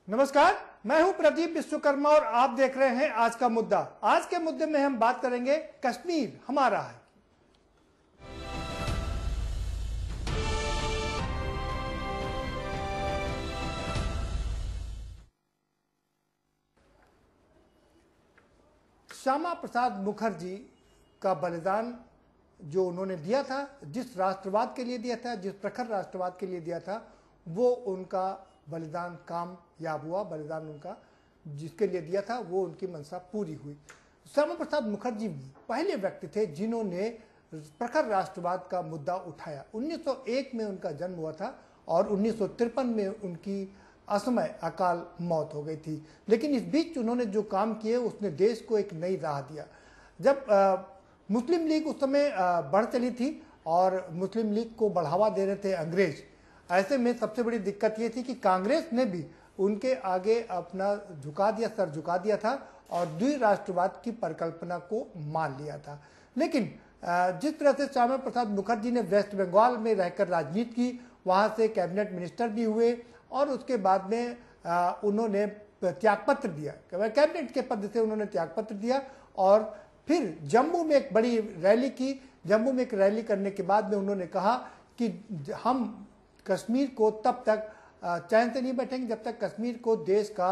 नमस्कार, मैं हूं प्रदीप विश्वकर्मा और आप देख रहे हैं आज का मुद्दा। आज के मुद्दे में हम बात करेंगे कश्मीर हमारा है। श्यामा प्रसाद मुखर्जी का बलिदान जो उन्होंने दिया था, जिस राष्ट्रवाद के लिए दिया था, जिस प्रखर राष्ट्रवाद के लिए दिया था, वो उनका बलिदान कामयाब हुआ। बलिदान उनका जिसके लिए दिया था वो उनकी मंशा पूरी हुई। श्यामा प्रसाद मुखर्जी पहले व्यक्ति थे जिन्होंने प्रखर राष्ट्रवाद का मुद्दा उठाया। 1901 में उनका जन्म हुआ था और 1953 में उनकी असमय अकाल मौत हो गई थी। लेकिन इस बीच उन्होंने जो काम किए उसने देश को एक नई राह दिया। जब मुस्लिम लीग उस समय बढ़ चली थी और मुस्लिम लीग को बढ़ावा दे रहे थे अंग्रेज, ऐसे में सबसे बड़ी दिक्कत ये थी कि कांग्रेस ने भी उनके आगे अपना सर झुका दिया था और द्विराष्ट्रवाद की परिकल्पना को मान लिया था। लेकिन जिस तरह से श्यामा प्रसाद मुखर्जी ने वेस्ट बंगाल में रहकर राजनीति की, वहाँ से कैबिनेट मिनिस्टर भी हुए और उसके बाद में उन्होंने त्यागपत्र दिया, कैबिनेट के पद से उन्होंने त्यागपत्र दिया और फिर जम्मू में एक बड़ी रैली की। जम्मू में एक रैली करने के बाद में उन्होंने कहा कि हम कश्मीर को तब तक चैन से नहीं बैठेंगे जब तक कश्मीर को देश का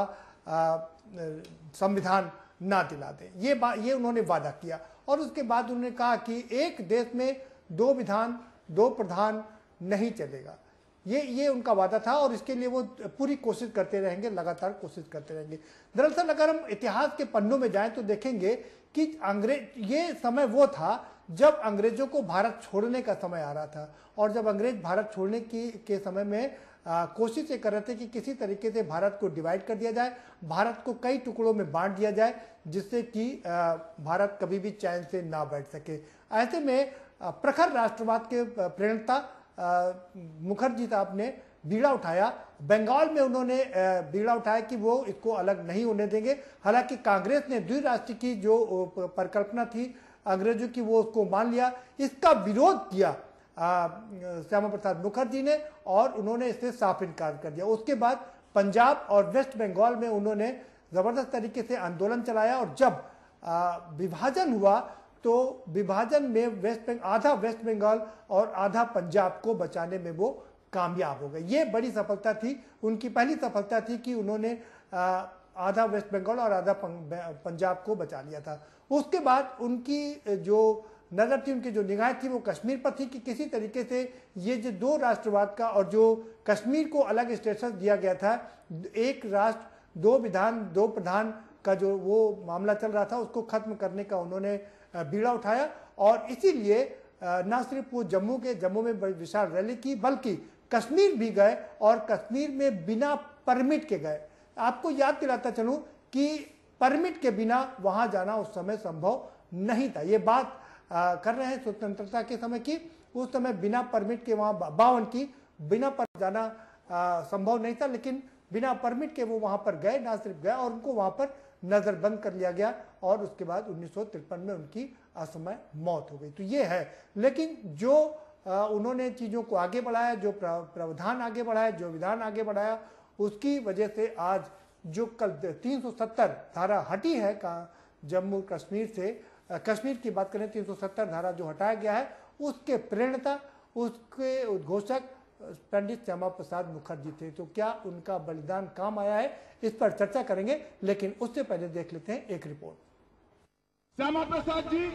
संविधान ना दिला दें। ये उन्होंने वादा किया और उसके बाद उन्होंने कहा कि एक देश में दो विधान दो प्रधान नहीं चलेगा। ये उनका वादा था और इसके लिए वो पूरी कोशिश करते रहेंगे, लगातार कोशिश करते रहेंगे। दरअसल अगर हम इतिहास के पन्नों में जाएं तो देखेंगे कि ये समय वो था जब अंग्रेजों को भारत छोड़ने का समय आ रहा था और जब अंग्रेज भारत छोड़ने के समय में कोशिश ये कर रहे थे कि किसी तरीके से भारत को डिवाइड कर दिया जाए, भारत को कई टुकड़ों में बांट दिया जाए जिससे कि भारत कभी भी चैन से ना बैठ सके। ऐसे में प्रखर राष्ट्रवाद के प्रेरणता मुखर्जी साहब ने बीड़ा उठाया। बंगाल में उन्होंने बीड़ा उठाया कि वो इसको अलग नहीं होने देंगे। हालांकि कांग्रेस ने द्विराष्ट्र की जो परिकल्पना थी अंग्रेजों की, वो उसको मान लिया। इसका विरोध किया श्यामा प्रसाद मुखर्जी ने और उन्होंने इससे साफ इनकार कर दिया। उसके बाद पंजाब और वेस्ट बंगाल में उन्होंने जबरदस्त तरीके से आंदोलन चलाया और जब विभाजन हुआ तो विभाजन में आधा वेस्ट बंगाल और आधा पंजाब को बचाने में वो कामयाब हो गए। ये बड़ी सफलता थी, उनकी पहली सफलता थी कि उन्होंने आधा वेस्ट बंगाल और आधा पंजाब को बचा लिया था। उसके बाद उनकी जो नजर थी, उनकी जो निगाह थी वो कश्मीर पर थी कि किसी तरीके से ये जो दो राष्ट्रवाद का और जो कश्मीर को अलग स्टेटस दिया गया था, एक राष्ट्र दो विधान दो प्रधान का जो वो मामला चल रहा था, उसको खत्म करने का उन्होंने बीड़ा उठाया और इसीलिए न सिर्फ वो जम्मू में विशाल रैली की बल्कि कश्मीर भी गए और कश्मीर में बिना परमिट के गए। आपको याद दिलाता चलूं कि परमिट के बिना वहां जाना उस समय संभव नहीं था। ये बात कर रहे हैं स्वतंत्रता के समय की। उस समय बिना परमिट के वहां 52 की बिना पर जाना संभव नहीं था, लेकिन बिना परमिट के वो वहां पर गए, ना सिर्फ गए और उनको वहां पर नजरबंद कर लिया गया और उसके बाद 1953 में उनकी असमय मौत हो गई। तो ये है, लेकिन जो उन्होंने चीज़ों को आगे बढ़ाया, जो प्रावधान आगे बढ़ाया, जो विधान आगे बढ़ाया, उसकी वजह से आज जो कल 370 धारा हटी है जम्मू कश्मीर से, कश्मीर की बात करें 370 धारा जो हटाया गया है, उसके प्रेरणता, उसके उद्घोषक पंडित श्यामा प्रसाद मुखर्जी थे। तो क्या उनका बलिदान काम आया है, इस पर चर्चा करेंगे, लेकिन उससे पहले देख लेते हैं एक रिपोर्ट। श्यामा प्रसाद जी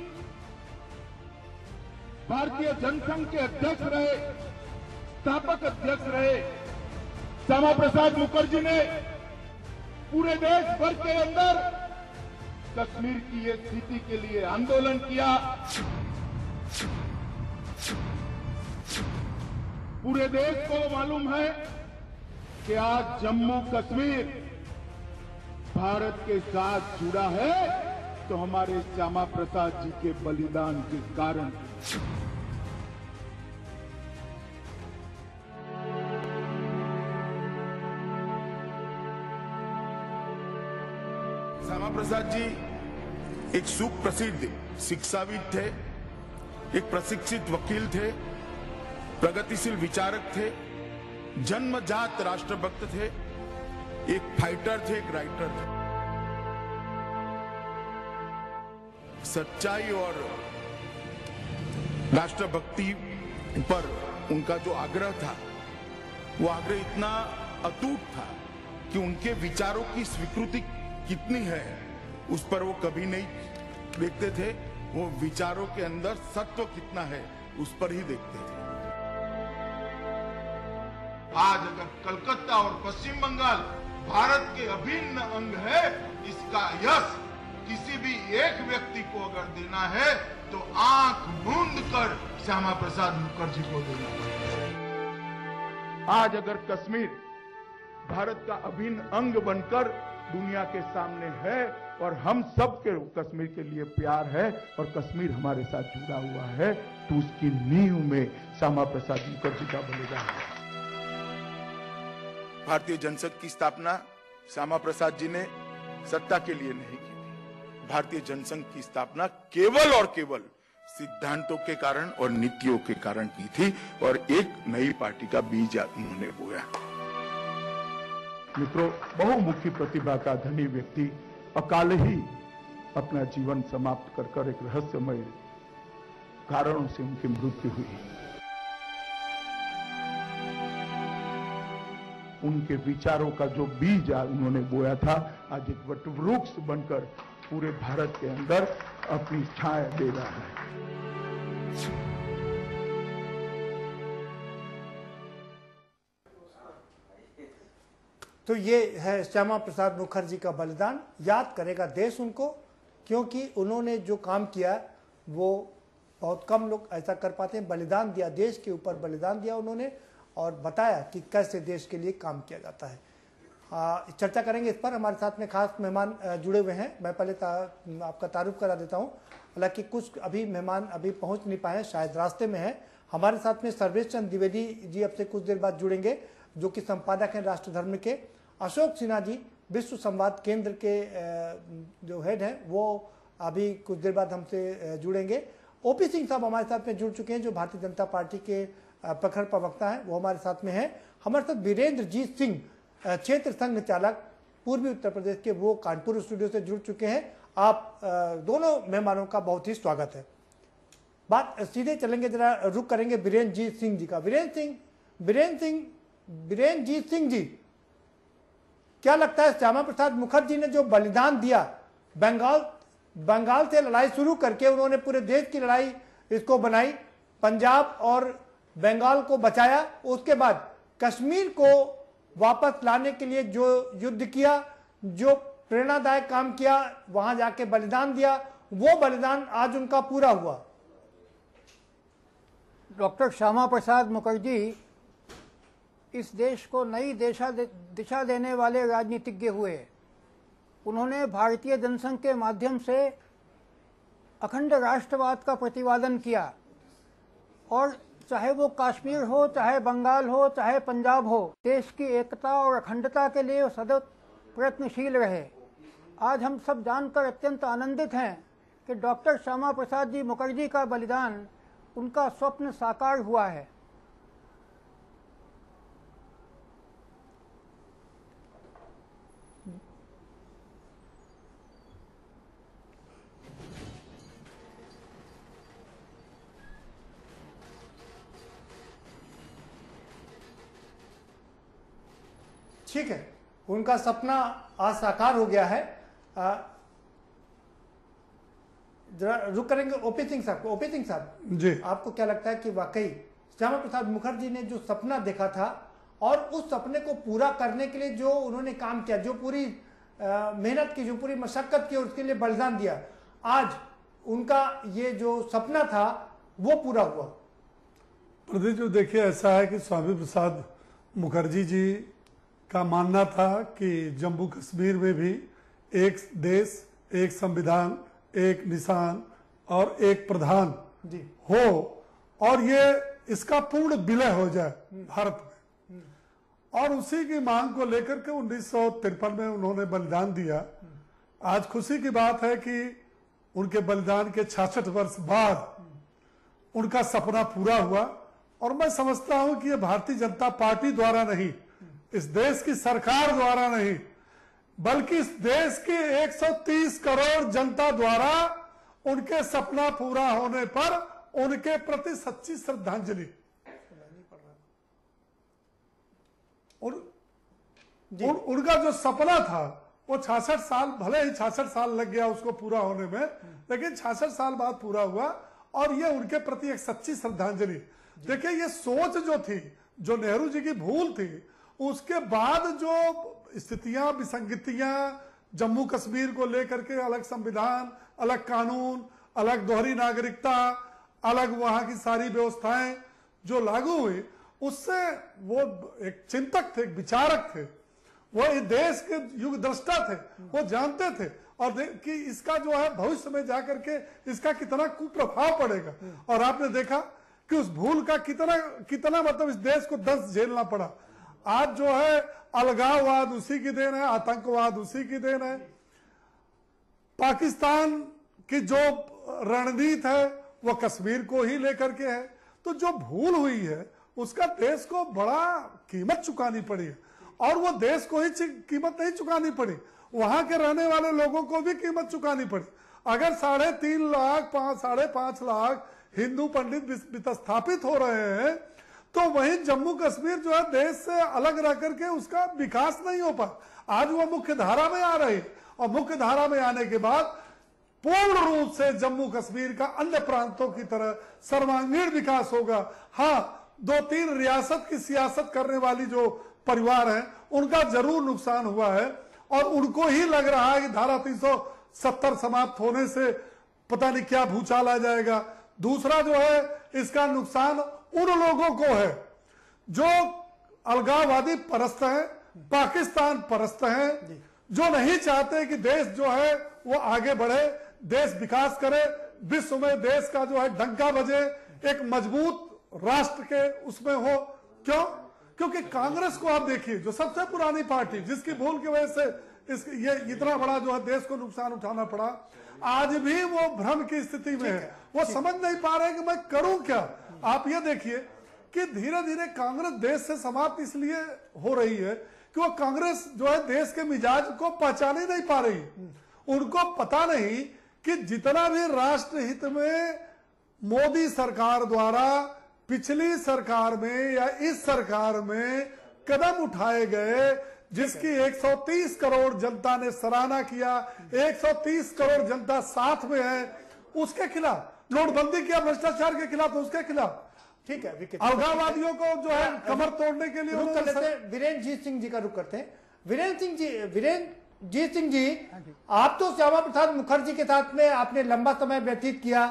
भारतीय जनसंघ के अध्यक्ष रहे, स्थापक अध्यक्ष रहे। श्यामा प्रसाद मुखर्जी ने पूरे देश भर के अंदर कश्मीर की ये स्थिति के लिए आंदोलन किया। पूरे देश को मालूम है कि आज जम्मू कश्मीर भारत के साथ जुड़ा है तो हमारे श्यामा प्रसाद जी के बलिदान के कारण। श्यामा प्रसाद जी एक सुप्रसिद्ध शिक्षाविद थे, एक प्रशिक्षित वकील थे, प्रगतिशील विचारक थे, जन्मजात राष्ट्रभक्त थे। एक फाइटर थे, एक राइटर थे। सच्चाई और राष्ट्रभक्ति पर उनका जो आग्रह था, वो आग्रह इतना अटूट था कि उनके विचारों की स्वीकृति कितनी है उस पर वो कभी नहीं देखते थे। वो विचारों के अंदर सत्व कितना है उस पर ही देखते थे। आज अगर कलकत्ता और पश्चिम बंगाल भारत के अभिन्न अंग है, इसका यश किसी भी एक व्यक्ति को अगर देना है तो आंख मूंद कर श्यामा प्रसाद मुखर्जी को देना है। आज अगर कश्मीर भारत का अभिन्न अंग बनकर दुनिया के सामने है और हम सब के कश्मीर के लिए प्यार है और कश्मीर हमारे साथ जुड़ा हुआ है, तो उसकी नींव में श्यामा प्रसाद मुखर्जी का बलिदान है। भारतीय जनसंघ की स्थापना श्यामा प्रसाद जी ने सत्ता के लिए नहीं की थी। भारतीय जनसंघ की स्थापना केवल और केवल सिद्धांतों के कारण और नीतियों के कारण की थी और एक नई पार्टी का बीज उन्होंने बोया। मित्रों, बहुमुखी प्रतिभा का धनी व्यक्ति अकाल ही अपना जीवन समाप्त कर एक रहस्यमय कारणों से उनकी मृत्यु हुई। उनके विचारों का जो बीज उन्होंने बोया था, आज एक वटवृक्ष बनकर पूरे भारत के अंदर अपनी छाया दे रहा है। तो ये है श्यामा प्रसाद मुखर्जी का बलिदान। याद करेगा देश उनको, क्योंकि उन्होंने जो काम किया वो बहुत कम लोग ऐसा कर पाते हैं। बलिदान दिया, देश के ऊपर बलिदान दिया उन्होंने और बताया कि कैसे देश के लिए काम किया जाता है। चर्चा करेंगे इस पर। हमारे साथ में खास मेहमान जुड़े हुए हैं। मैं पहले आपका तारुफ करा देता हूं। हालांकि कुछ अभी मेहमान अभी पहुंच नहीं पाए, शायद रास्ते में हैं। हमारे साथ में सर्वेश चंद्र द्विवेदी जी अब से कुछ देर बाद जुड़ेंगे, जो कि संपादक हैं राष्ट्र धर्म के। अशोक सिन्हा जी विश्व संवाद केंद्र के जो हेड हैं, वो अभी कुछ देर बाद हमसे जुड़ेंगे। ओपी सिंह साहब हमारे साथ में जुड़ चुके हैं, जो भारतीय जनता पार्टी के प्रखर प्रवक्ता हैं, वो हमारे साथ में हैं। हमारे साथ वीरेंद्र जीत सिंह क्षेत्र संघ चालक पूर्वी उत्तर प्रदेश के, वो कानपुर स्टूडियो से जुड़ चुके हैं। आप दोनों मेहमानों का बहुत ही स्वागत है। बात सीधे चलेंगे, जरा रुक करेंगे वीरेंद्र जीत सिंह जी का। वीरेंद्र जीत सिंह जी, क्या लगता है श्यामा प्रसाद मुखर्जी ने जो बलिदान दिया, बंगाल से लड़ाई शुरू करके उन्होंने पूरे देश की लड़ाई इसको बनाई, पंजाब और बंगाल को बचाया, उसके बाद कश्मीर को वापस लाने के लिए जो युद्ध किया, जो प्रेरणादायक काम किया, वहां जाके बलिदान दिया, वो बलिदान आज उनका पूरा हुआ। डॉक्टर श्यामा प्रसाद मुखर्जी इस देश को नई दिशा देने वाले राजनीतिज्ञ हुए। उन्होंने भारतीय जनसंघ के माध्यम से अखंड राष्ट्रवाद का प्रतिपादन किया और चाहे वो कश्मीर हो, चाहे बंगाल हो, चाहे पंजाब हो, देश की एकता और अखंडता के लिए सदैव प्रयत्नशील रहे। आज हम सब जानकर अत्यंत आनंदित हैं कि डॉक्टर श्यामा प्रसाद जी मुखर्जी का बलिदान, उनका स्वप्न साकार हुआ है। ठीक है, उनका सपना आज साकार हो गया है। जरा रुक करेंगे ओपी सिंह साहब को। ओपी सिंह साहब जी, आपको क्या लगता है कि वाकई श्यामा प्रसाद मुखर्जी ने जो सपना देखा था और उस सपने को पूरा करने के लिए जो उन्होंने काम किया, जो पूरी मेहनत की, जो पूरी मशक्कत की और उसके लिए बलिदान दिया, आज उनका ये जो सपना था वो पूरा हुआ? प्रदीप जी, देखिए ऐसा है कि स्वामी प्रसाद मुखर्जी जी का मानना था कि जम्मू कश्मीर में भी एक देश, एक संविधान, एक निशान और एक प्रधान जी हो और ये इसका पूर्ण विलय हो जाए भारत में। और उसी की मांग को लेकर के 1953 में उन्होंने बलिदान दिया। आज खुशी की बात है कि उनके बलिदान के 66 वर्ष बाद उनका सपना पूरा हुआ। और मैं समझता हूं कि ये भारतीय जनता पार्टी द्वारा नहीं, इस देश की सरकार द्वारा नहीं, बल्कि इस देश की 130 करोड़ जनता द्वारा उनके सपना पूरा होने पर उनके प्रति सच्ची श्रद्धांजलि। उनका जो सपना था वो 66 साल, भले ही 66 साल लग गया उसको पूरा होने में, लेकिन 66 साल बाद पूरा हुआ और ये उनके प्रति एक सच्ची श्रद्धांजलि। देखिए ये सोच जो थी, जो नेहरू जी की भूल थी, उसके बाद जो स्थितियां विसंगतियां जम्मू कश्मीर को लेकर के, अलग संविधान, अलग कानून, अलग दोहरी नागरिकता, अलग वहां की सारी व्यवस्थाएं जो लागू हुई, उससे वो एक चिंतक थे, एक विचारक थे, वो इस देश के युग दृष्टा थे, वो जानते थे और कि इसका जो है भविष्य में जाकर के इसका कितना कुप्रभाव पड़ेगा। और आपने देखा कि उस भूल का कितना मतलब इस देश को दर्द झेलना पड़ा। आज जो है अलगाववाद उसी की देन है, आतंकवाद उसी की देन है, पाकिस्तान की जो रणनीति है वो कश्मीर को ही लेकर के है। तो जो भूल हुई है उसका देश को बड़ा कीमत चुकानी पड़ी है, और वो देश को ही कीमत नहीं चुकानी पड़ी, वहां के रहने वाले लोगों को भी कीमत चुकानी पड़ी। अगर 3.5 लाख 5.5 लाख हिंदू पंडित विस्थापित हो रहे हैं, तो वहीं जम्मू कश्मीर जो है देश से अलग रह करके उसका विकास नहीं हो पा। आज वो मुख्य धारा में आ रही है, और मुख्य धारा में आने के बाद पूर्ण रूप से जम्मू कश्मीर का अन्य प्रांतों की तरह सर्वांगीण विकास होगा। हाँ, 2-3 रियासत की सियासत करने वाली जो परिवार हैं उनका जरूर नुकसान हुआ है, और उनको ही लग रहा है कि धारा 370 समाप्त होने से पता नहीं क्या भूचाल आ जाएगा। दूसरा जो है इसका नुकसान उन लोगों को है जो अलगाववादी परस्त हैं, पाकिस्तान परस्त हैं, जो नहीं चाहते कि देश जो है वो आगे बढ़े, देश विकास करे, विश्व में देश का जो है डंका बजे, एक मजबूत राष्ट्र के उसमें हो। क्यों? क्योंकि कांग्रेस को आप देखिए, जो सबसे पुरानी पार्टी, जिसकी भूल की वजह से ये इतना बड़ा जो है देश को नुकसान उठाना पड़ा, आज भी वो भ्रम की स्थिति में है। वो समझ नहीं पा रहे कि मैं करूं क्या। आप ये देखिए कि धीरे धीरे कांग्रेस देश से समाप्त इसलिए हो रही है कि वो कांग्रेस जो है देश के मिजाज को पहचान ही नहीं पा रही। उनको पता नहीं कि जितना भी राष्ट्र हित में मोदी सरकार द्वारा पिछली सरकार में या इस सरकार में कदम उठाए गए, जिसकी 130 करोड़ जनता ने सराहना किया, 130 करोड़ जनता साथ में है, उसके खिलाफ, नोटबंदी किया भ्रष्टाचार के खिलाफ, उसके खिलाफ, ठीक है, अलगाववादियों को जो है कमर तोड़ने के लिए रुक कर लेते हैं। वीरेंद्र जीत सिंह जी का रुक करते हैं। वीरेंद्र जीत सिंह जी, आप तो श्यामा प्रसाद मुखर्जी के साथ में आपने लंबा समय व्यतीत किया,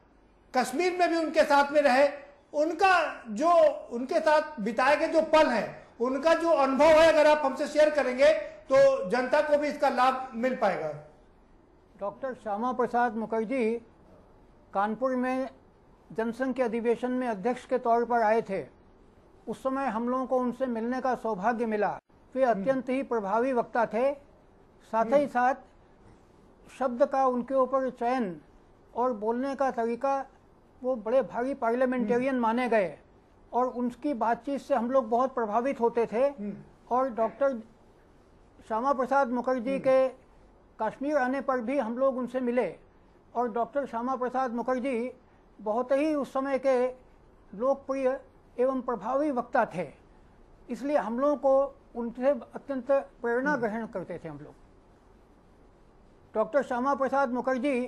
कश्मीर में भी उनके साथ में रहे, उनका जो उनके साथ बिताए गए जो पल हैं, उनका जो अनुभव है, अगर आप हमसे शेयर करेंगे तो जनता को भी इसका लाभ मिल पाएगा। डॉक्टर श्यामा प्रसाद मुखर्जी कानपुर में जनसंघ के अधिवेशन में अध्यक्ष के तौर पर आए थे। उस समय हम लोगों को उनसे मिलने का सौभाग्य मिला। वे अत्यंत ही प्रभावी वक्ता थे, साथ ही साथ शब्द का उनके ऊपर चयन और बोलने का तरीका, वो बड़े भारी पार्लियामेंटेरियन माने गए, और उनकी बातचीत से हम लोग बहुत प्रभावित होते थे। और डॉक्टर श्यामा प्रसाद मुखर्जी के कश्मीर आने पर भी हम लोग उनसे मिले, और डॉक्टर श्यामा प्रसाद मुखर्जी बहुत ही उस समय के लोकप्रिय एवं प्रभावी वक्ता थे, इसलिए हम लोगों को उनसे अत्यंत प्रेरणा ग्रहण करते थे हम लोग। डॉक्टर श्यामा प्रसाद मुखर्जी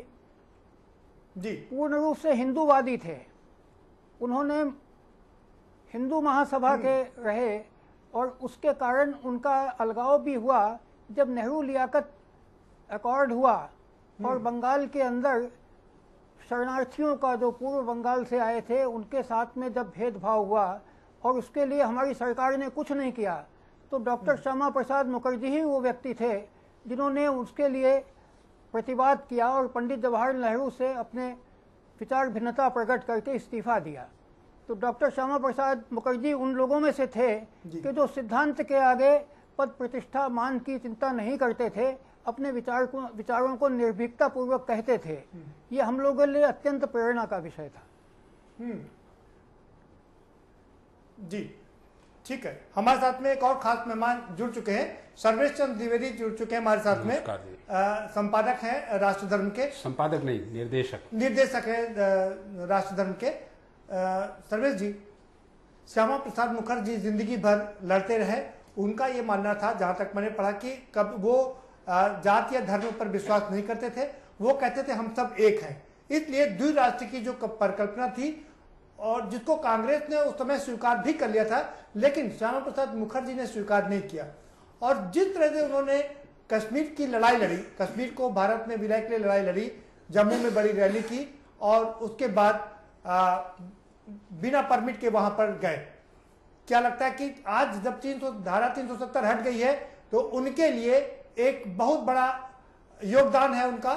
जी पूर्ण रूप से हिंदूवादी थे। उन्होंने हिंदू महासभा के रहे, और उसके कारण उनका अलगाव भी हुआ जब नेहरू लियाकत अकॉर्ड हुआ, और बंगाल के अंदर शरणार्थियों का जो पूर्व बंगाल से आए थे उनके साथ में जब भेदभाव हुआ, और उसके लिए हमारी सरकार ने कुछ नहीं किया, तो डॉक्टर श्यामा प्रसाद मुखर्जी ही वो व्यक्ति थे जिन्होंने उसके लिए प्रतिवाद किया, और पंडित जवाहरलाल नेहरू से अपने विचार भिन्नता प्रकट करके इस्तीफा दिया। तो डॉक्टर श्यामा प्रसाद मुखर्जी उन लोगों में से थे कि जो सिद्धांत के आगे पद प्रतिष्ठा मान की चिंता नहीं करते थे, अपने विचारों को निर्भीकता पूर्वक कहते थे। ये हम लोगों के लिए अत्यंत प्रेरणा का विषय था। जी ठीक है, हमारे साथ में एक और खास मेहमान जुड़ चुके हैं, सर्वेश चंद्र द्विवेदी जुड़ चुके हैं हमारे साथ में। संपादक हैं राष्ट्रधर्म के, संपादक नहीं निर्देशक है राष्ट्रधर्म के। सर्वेश जी, श्यामा प्रसाद मुखर्जी जिंदगी भर लड़ते रहे। उनका ये मानना था, जहां तक मैंने पढ़ा, कि कब वो जाति या धर्म पर विश्वास नहीं करते थे। वो कहते थे हम सब एक हैं। इसलिए द्विराष्ट्र की जो परिकल्पना थी और जिसको कांग्रेस ने उस समय स्वीकार भी कर लिया था, लेकिन श्यामा प्रसाद मुखर्जी ने स्वीकार नहीं किया। और जिस तरह से उन्होंने कश्मीर की लड़ाई लड़ी, कश्मीर को भारत में विलय के लिए लड़ाई लड़ी, जम्मू में बड़ी रैली की और उसके बाद बिना परमिट के वहां पर गए। क्या लगता है कि आज जब धारा 370 हट गई है तो उनके लिए एक बहुत बड़ा योगदान है उनका?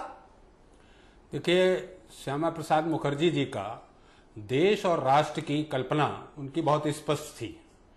देखिए, श्यामा प्रसाद मुखर्जी जी का देश और राष्ट्र की कल्पना उनकी बहुत स्पष्ट थी।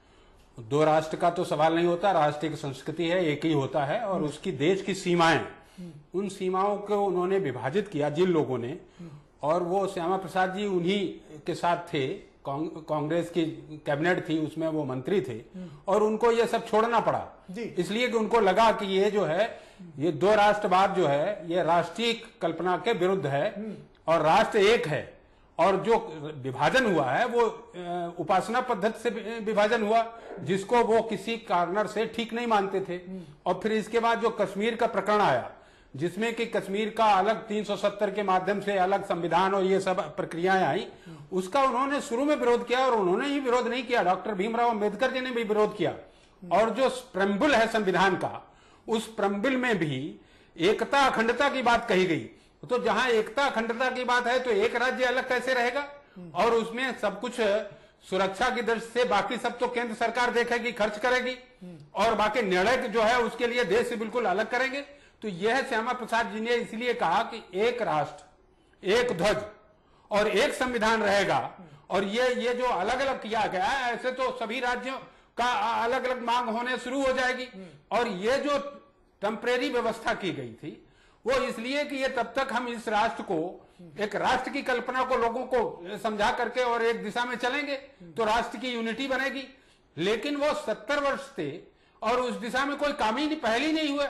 दो राष्ट्र का तो सवाल नहीं होता, राष्ट्र की संस्कृति है, एक ही होता है। और उसकी देश की सीमाएं, उन सीमाओं को उन्होंने विभाजित किया जिन लोगों ने, और वो श्यामा प्रसाद जी उन्हीं के साथ थे। कांग्रेस की कैबिनेट थी, उसमें वो मंत्री थे और उनको ये सब छोड़ना पड़ा इसलिए कि उनको लगा कि ये जो है, ये दो राष्ट्रवाद जो है, ये राष्ट्रीय कल्पना के विरुद्ध है और राष्ट्र एक है। और जो विभाजन हुआ है वो उपासना पद्धति से विभाजन हुआ, जिसको वो किसी कारणर से ठीक नहीं मानते थे। और फिर इसके बाद जो कश्मीर का प्रकरण आया, जिसमें कि कश्मीर का अलग 370 के माध्यम से अलग संविधान और ये सब प्रक्रियाएं आई, उसका उन्होंने शुरू में विरोध किया। और उन्होंने ही विरोध नहीं किया, डॉक्टर भीमराव अंबेडकर जी ने भी विरोध किया। और जो प्रेम्बुल है संविधान का, उस प्रेम्बुल में भी एकता अखंडता की बात कही गई। तो जहां एकता अखंडता की बात है तो एक राज्य अलग कैसे रहेगा? और उसमें सब कुछ सुरक्षा की दृष्टि से बाकी सब तो केंद्र सरकार देखेगी, खर्च करेगी, और बाकी निर्णय जो है उसके लिए देश से बिल्कुल अलग करेंगे। तो यह श्यामा प्रसाद जी ने इसलिए कहा कि एक राष्ट्र, एक ध्वज और एक संविधान रहेगा। और ये जो अलग अलग किया गया है, ऐसे तो सभी राज्यों का अलग अलग मांग होने शुरू हो जाएगी। और ये जो टेम्परेरी व्यवस्था की गई थी वो इसलिए कि ये तब तक हम इस राष्ट्र को, एक राष्ट्र की कल्पना को लोगों को समझा करके और एक दिशा में चलेंगे तो राष्ट्र की यूनिटी बनेगी। लेकिन वो 70 वर्ष थे और उस दिशा में कोई काम ही नहीं, पहल ही नहीं हुआ,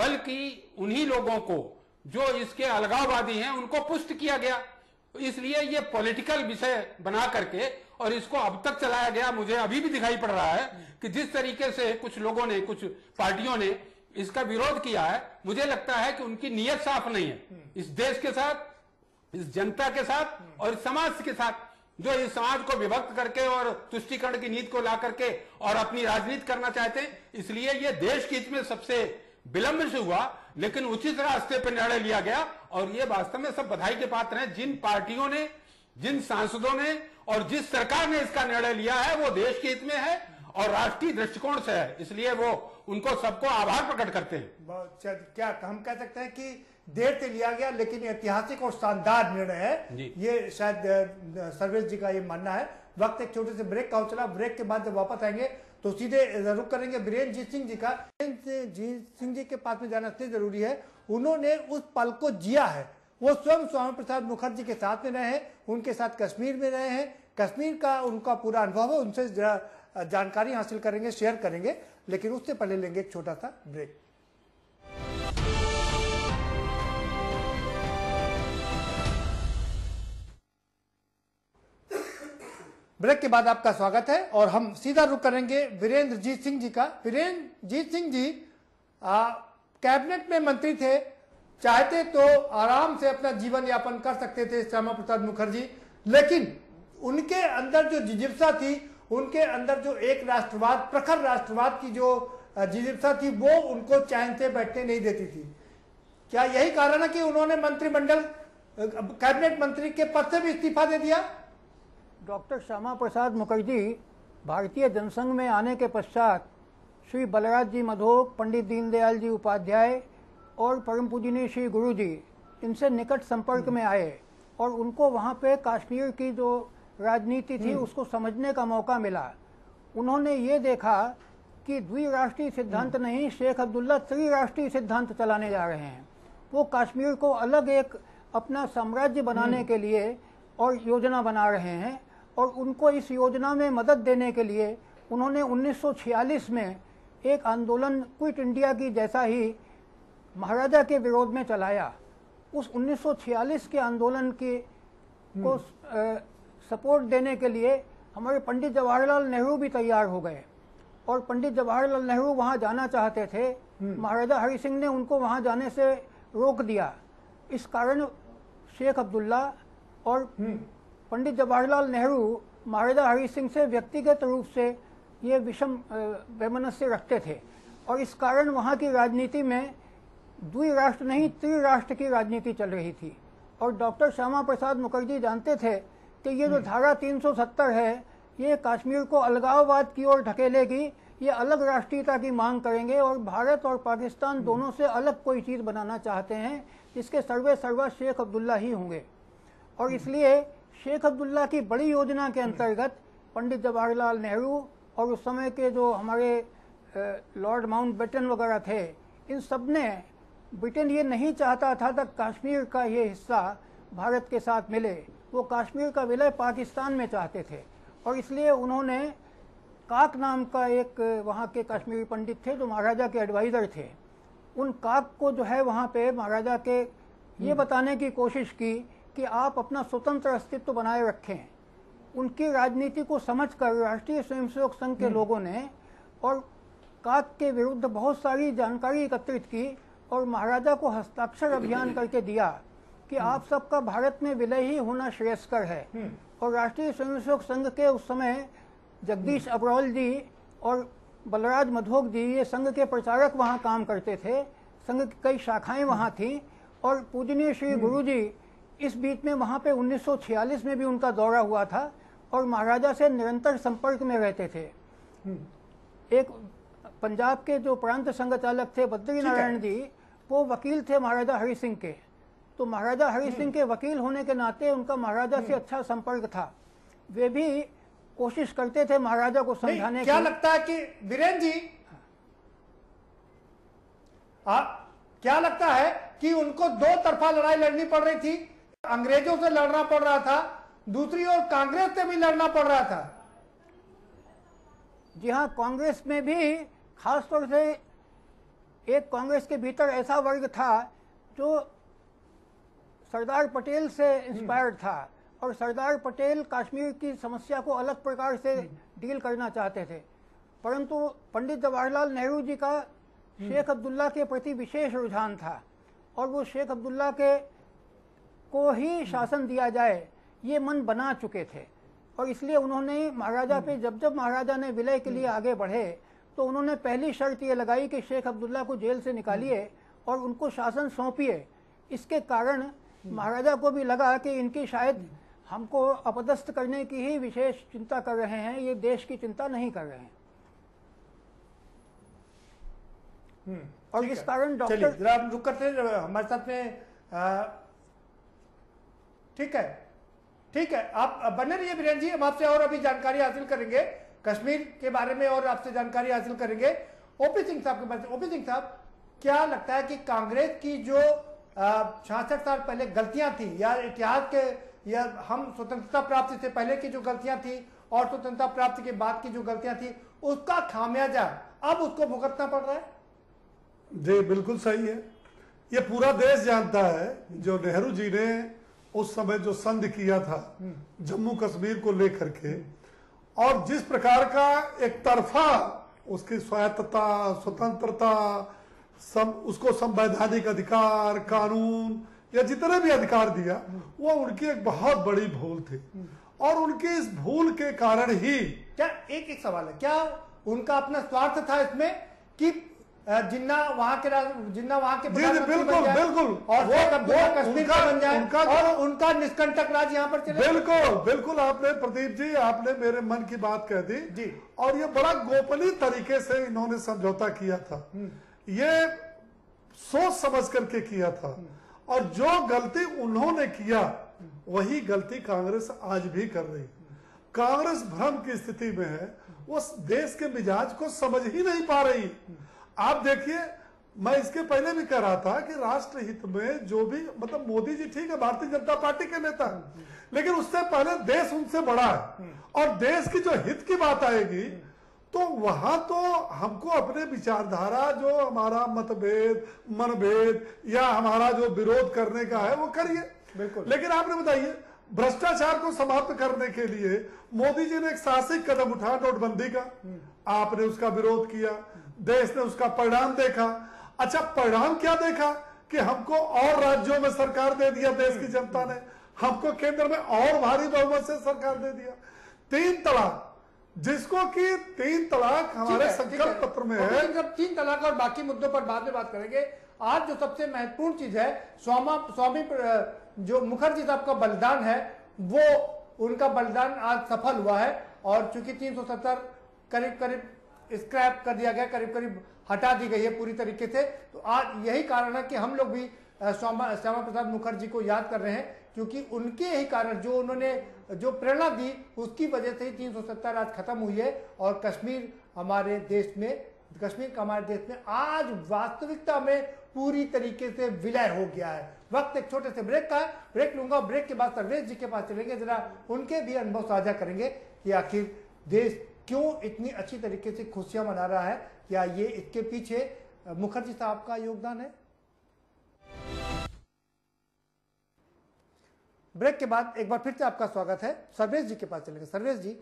बल्कि उन्हीं लोगों को जो इसके अलगाववादी हैं उनको पुष्ट किया गया। इसलिए ये पॉलिटिकल विषय बना करके और इसको अब तक चलाया गया। मुझे अभी भी दिखाई पड़ रहा है कि जिस तरीके से कुछ लोगों ने, कुछ पार्टियों ने इसका विरोध किया है, मुझे लगता है कि उनकी नीयत साफ नहीं है इस देश के साथ, इस जनता के साथ और इस समाज के साथ, जो इस समाज को विभक्त करके और तुष्टीकरण की नीति को ला करके और अपनी राजनीति करना चाहते हैं। इसलिए ये देश के हित में सबसे विलंब से हुआ, लेकिन उचित रास्ते पर निर्णय लिया गया। और ये वास्तव में सब बधाई के पात्र हैं जिन पार्टियों ने, जिन सांसदों ने और जिस सरकार ने इसका निर्णय लिया है, वो देश के हित में है और राष्ट्रीय दृष्टिकोण से है। इसलिए वो उनको सबको आभार प्रकट करते हैं। क्या हम कह सकते हैं कि देर से लिया गया लेकिन ऐतिहासिक और शानदार निर्णय है, ये शायद सर्वेश जी का ये मानना है। वक्त एक छोटे से ब्रेक का हो चला, ब्रेक के बाद जब वापस आएंगे तो सीधे रुक करेंगे वीरेंद्र जीत सिंह जी का। वीरेंद्र जीत सिंह जी के पास में जाना इसलिए जरूरी है, उन्होंने उस पल को जिया है। वो स्वयं श्यामा प्रसाद मुखर्जी के साथ में रहे हैं, उनके साथ कश्मीर में रहे हैं, कश्मीर का उनका पूरा अनुभव है, उनसे जानकारी हासिल करेंगे, शेयर करेंगे। लेकिन उससे पहले लेंगे एक छोटा सा ब्रेक। ब्रेक के बाद आपका स्वागत है और हम सीधा रुख करेंगे वीरेंद्र जीत सिंह जी का। वीरेंद्र जीत सिंह जी कैबिनेट में मंत्री थे, चाहते तो आराम से अपना जीवन यापन कर सकते थे श्यामा प्रसाद मुखर्जी, लेकिन उनके अंदर जो जिज्ञासा थी, उनके अंदर जो एक राष्ट्रवाद, प्रखर राष्ट्रवाद की जो जिज्ञासा थी, वो उनको चैन से बैठने नहीं देती थी। क्या यही कारण है कि उन्होंने मंत्रिमंडल, कैबिनेट मंत्री के पद से भी इस्तीफा दे दिया? डॉक्टर श्यामा प्रसाद मुखर्जी भारतीय जनसंघ में आने के पश्चात श्री बलराज जी मधोक, पंडित दीनदयाल जी उपाध्याय और परम पूजनीय श्री गुरु जी, इनसे निकट संपर्क में आए और उनको वहाँ पे कश्मीर की जो राजनीति थी उसको समझने का मौका मिला। उन्होंने ये देखा कि द्विराष्ट्रीय सिद्धांत नहीं, शेख अब्दुल्ला त्रिराष्ट्रीय सिद्धांत चलाने जा रहे हैं। वो कश्मीर को अलग एक अपना साम्राज्य बनाने के लिए और योजना बना रहे हैं और उनको इस योजना में मदद देने के लिए उन्होंने 1946 में एक आंदोलन क्विट इंडिया की जैसा ही महाराजा के विरोध में चलाया। उस 1946 के आंदोलन को सपोर्ट देने के लिए हमारे पंडित जवाहरलाल नेहरू भी तैयार हो गए और पंडित जवाहरलाल नेहरू वहां जाना चाहते थे। महाराजा हरि सिंह ने उनको वहां जाने से रोक दिया। इस कारण शेख अब्दुल्ला और पंडित जवाहरलाल नेहरू महाराजा हरि सिंह से व्यक्तिगत रूप से ये विषम वैमनस्य रखते थे और इस कारण वहाँ की राजनीति में द्विराष्ट्र नहीं त्रिराष्ट्र की राजनीति चल रही थी। और डॉक्टर श्यामा प्रसाद मुखर्जी जानते थे कि ये जो धारा 370 है ये कश्मीर को अलगाववाद की ओर ढकेलेगी, ये अलग राष्ट्रीयता की मांग करेंगे और भारत और पाकिस्तान दोनों से अलग कोई चीज़ बनाना चाहते हैं जिसके सर्वे सर्वा शेख अब्दुल्ला ही होंगे। और इसलिए शेख अब्दुल्ला की बड़ी योजना के अंतर्गत पंडित जवाहरलाल नेहरू और उस समय के जो हमारे लॉर्ड माउंटबेटन वगैरह थे, इन सब ने, ब्रिटेन ये नहीं चाहता था तक कश्मीर का ये हिस्सा भारत के साथ मिले, वो कश्मीर का विलय पाकिस्तान में चाहते थे। और इसलिए उन्होंने काक नाम का एक वहाँ के कश्मीरी पंडित थे जो महाराजा के एडवाइज़र थे, उन काक को जो है वहाँ पे महाराजा के ये बताने की कोशिश की कि आप अपना स्वतंत्र अस्तित्व बनाए रखें। उनकी राजनीति को समझकर राष्ट्रीय स्वयंसेवक संघ के लोगों ने और काक के विरुद्ध बहुत सारी जानकारी एकत्रित की और महाराजा को हस्ताक्षर अभियान करके दिया कि आप सबका भारत में विलय ही होना श्रेयस्कर है। और राष्ट्रीय स्वयंसेवक संघ के उस समय जगदीश अग्रवाल जी और बलराज मधोक जी, ये संघ के प्रचारक वहाँ काम करते थे, संघ की कई शाखाएं वहाँ थीं। और पूजनीय श्री गुरु जी इस बीच में वहाँ पे 1946 में भी उनका दौरा हुआ था और महाराजा से निरंतर संपर्क में रहते थे। एक पंजाब के जो प्रांत संघ चालक थे बद्री नारायण जी, वो वकील थे महाराजा हरि सिंह के, तो महाराजा हरि सिंह के वकील होने के नाते उनका महाराजा से अच्छा संपर्क था। वे भी कोशिश करते थे महाराजा को समझाने की। क्या लगता है कि वीरेन जी, क्या लगता है कि उनको दो तरफा लड़ाई लड़नी पड़ रही थी? अंग्रेजों से लड़ना पड़ रहा था, दूसरी ओर कांग्रेस से भी लड़ना पड़ रहा था। जी हाँ, कांग्रेस में भी खासतौर से एक कांग्रेस के भीतर ऐसा वर्ग था जो सरदार पटेल से इंस्पायर्ड था और सरदार पटेल कश्मीर की समस्या को अलग प्रकार से डील करना चाहते थे। परंतु पंडित जवाहरलाल नेहरू जी का शेख अब्दुल्ला के प्रति विशेष रुझान था और वो शेख अब्दुल्ला को ही शासन दिया जाए ये मन बना चुके थे। और इसलिए उन्होंने महाराजा पे जब महाराजा ने विलय के लिए आगे बढ़े तो उन्होंने पहली शर्त ये लगाई कि शेख अब्दुल्ला को जेल से निकालिए और उनको शासन सौंपिए। इसके कारण महाराजा को भी लगा कि इनकी शायद हमको अपदस्थ करने की ही विशेष चिंता कर रहे हैं, ये देश की चिंता नहीं कर रहे हैं। और इस कारण डॉक्टर जरा आप रुक करते हमारे साथ में ठीक है, आप बने रहिए वीरेन जी, हम आपसे और अभी जानकारी हासिल करेंगे कश्मीर के बारे में और आपसे जानकारी हासिल करेंगे। ओपी सिंह साहब के पास, ओपी सिंह साहब, क्या लगता है कि कांग्रेस की जो 66 साल पहले गलतियां थी या इतिहास के या हम स्वतंत्रता प्राप्ति से पहले की जो गलतियां थी और स्वतंत्रता प्राप्ति के बाद की जो गलतियां थी, उसका खामियाजा अब उसको भुगतना पड़ रहा है? जी बिल्कुल सही है। ये पूरा देश जानता है जो नेहरू जी ने उस समय जो संधि किया था जम्मू कश्मीर को लेकर के, और जिस प्रकार का एक तरफा उसकी स्वायत्तता, स्वतंत्रता, उसको संवैधानिक अधिकार, कानून या जितने भी अधिकार दिया, वो उनकी एक बहुत बड़ी भूल थी। और उनकी इस भूल के कारण ही क्या एक सवाल है, क्या उनका अपना स्वार्थ था इसमें कि जिन्ना वहां के बिल्कुल और कश्मीर का बन जाए और उनका निष्कंटक राज यहाँ पर चले? बिल्कुल आपने, प्रदीप जी, आपने मेरे मन की बात कह दी जी। और ये बड़ा गोपनीय तरीके से इन्होंने समझौता किया था, ये सोच समझ करके किया था। और जो गलती उन्होंने किया वही गलती कांग्रेस आज भी कर रही है। कांग्रेस भ्रम की स्थिति में है, वो देश के मिजाज को समझ ही नहीं पा रही। आप देखिए, मैं इसके पहले भी कह रहा था कि राष्ट्र हित में जो भी, मतलब मोदी जी ठीक है भारतीय जनता पार्टी के नेता, लेकिन उससे पहले देश उनसे बड़ा है। और देश की जो हित की बात आएगी तो वहां तो हमको अपने विचारधारा, जो हमारा मतभेद, मनभेद या हमारा जो विरोध करने का है वो करिए, बिल्कुल। लेकिन आपने बताइए भ्रष्टाचार को समाप्त करने के लिए मोदी जी ने एक साहसिक कदम उठाया नोटबंदी का, आपने उसका विरोध किया, देश ने उसका परिणाम देखा। अच्छा, परिणाम क्या देखा कि हमको और राज्यों में सरकार दे दिया देश की जनता ने, हमको केंद्र में और भारी बहुमत से सरकार दे दिया। 3 तलाक, जिसको कि 3 तलाक हमारे संकल्प पत्र में है। जब 3 तलाक और बाकी मुद्दों पर बाद में बात करेंगे, आज जो सबसे महत्वपूर्ण चीज है, स्वामी जो मुखर्जी साहब का बलिदान है, वो उनका बलिदान आज सफल हुआ है। और चूंकि 370 करीब करीब स्क्रैप कर दिया गया, करीब करीब हटा दी गई है पूरी तरीके से, तो आज यही कारण है कि हम लोग भी श्यामा प्रसाद मुखर्जी को याद कर रहे हैं, क्योंकि उनके ही कारण, जो उन्होंने जो प्रेरणा दी, उसकी वजह से ही 370 आज खत्म हुई है। और कश्मीर हमारे देश में आज वास्तविकता में पूरी तरीके से विलय हो गया है। वक्त एक छोटे से ब्रेक का है, ब्रेक लूंगा। ब्रेक के बाद सर्वेश जी के पास चलेंगे, जरा उनके भी अनुभव साझा करेंगे कि आखिर देश क्यों इतनी अच्छी तरीके से खुशियां मना रहा है, क्या ये इसके पीछे मुखर्जी साहब का योगदान है। ब्रेक के बाद एक बार फिर से आपका स्वागत है। सर्वेश जी के पास चलेंगे। सर्वेश जी,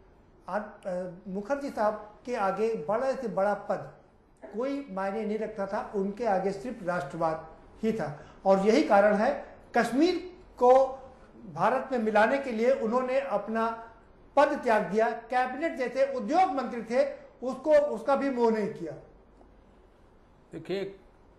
आज मुखर्जी साहब के आगे बड़े से बड़ा पद कोई मायने नहीं रखता था, उनके आगे सिर्फ राष्ट्रवाद ही था। और यही कारण है, कश्मीर को भारत में मिलाने के लिए उन्होंने अपना पद त्याग दिया। कैबिनेट जैसे उद्योग मंत्री थे, उसका भी मोह नहीं किया। देखिए,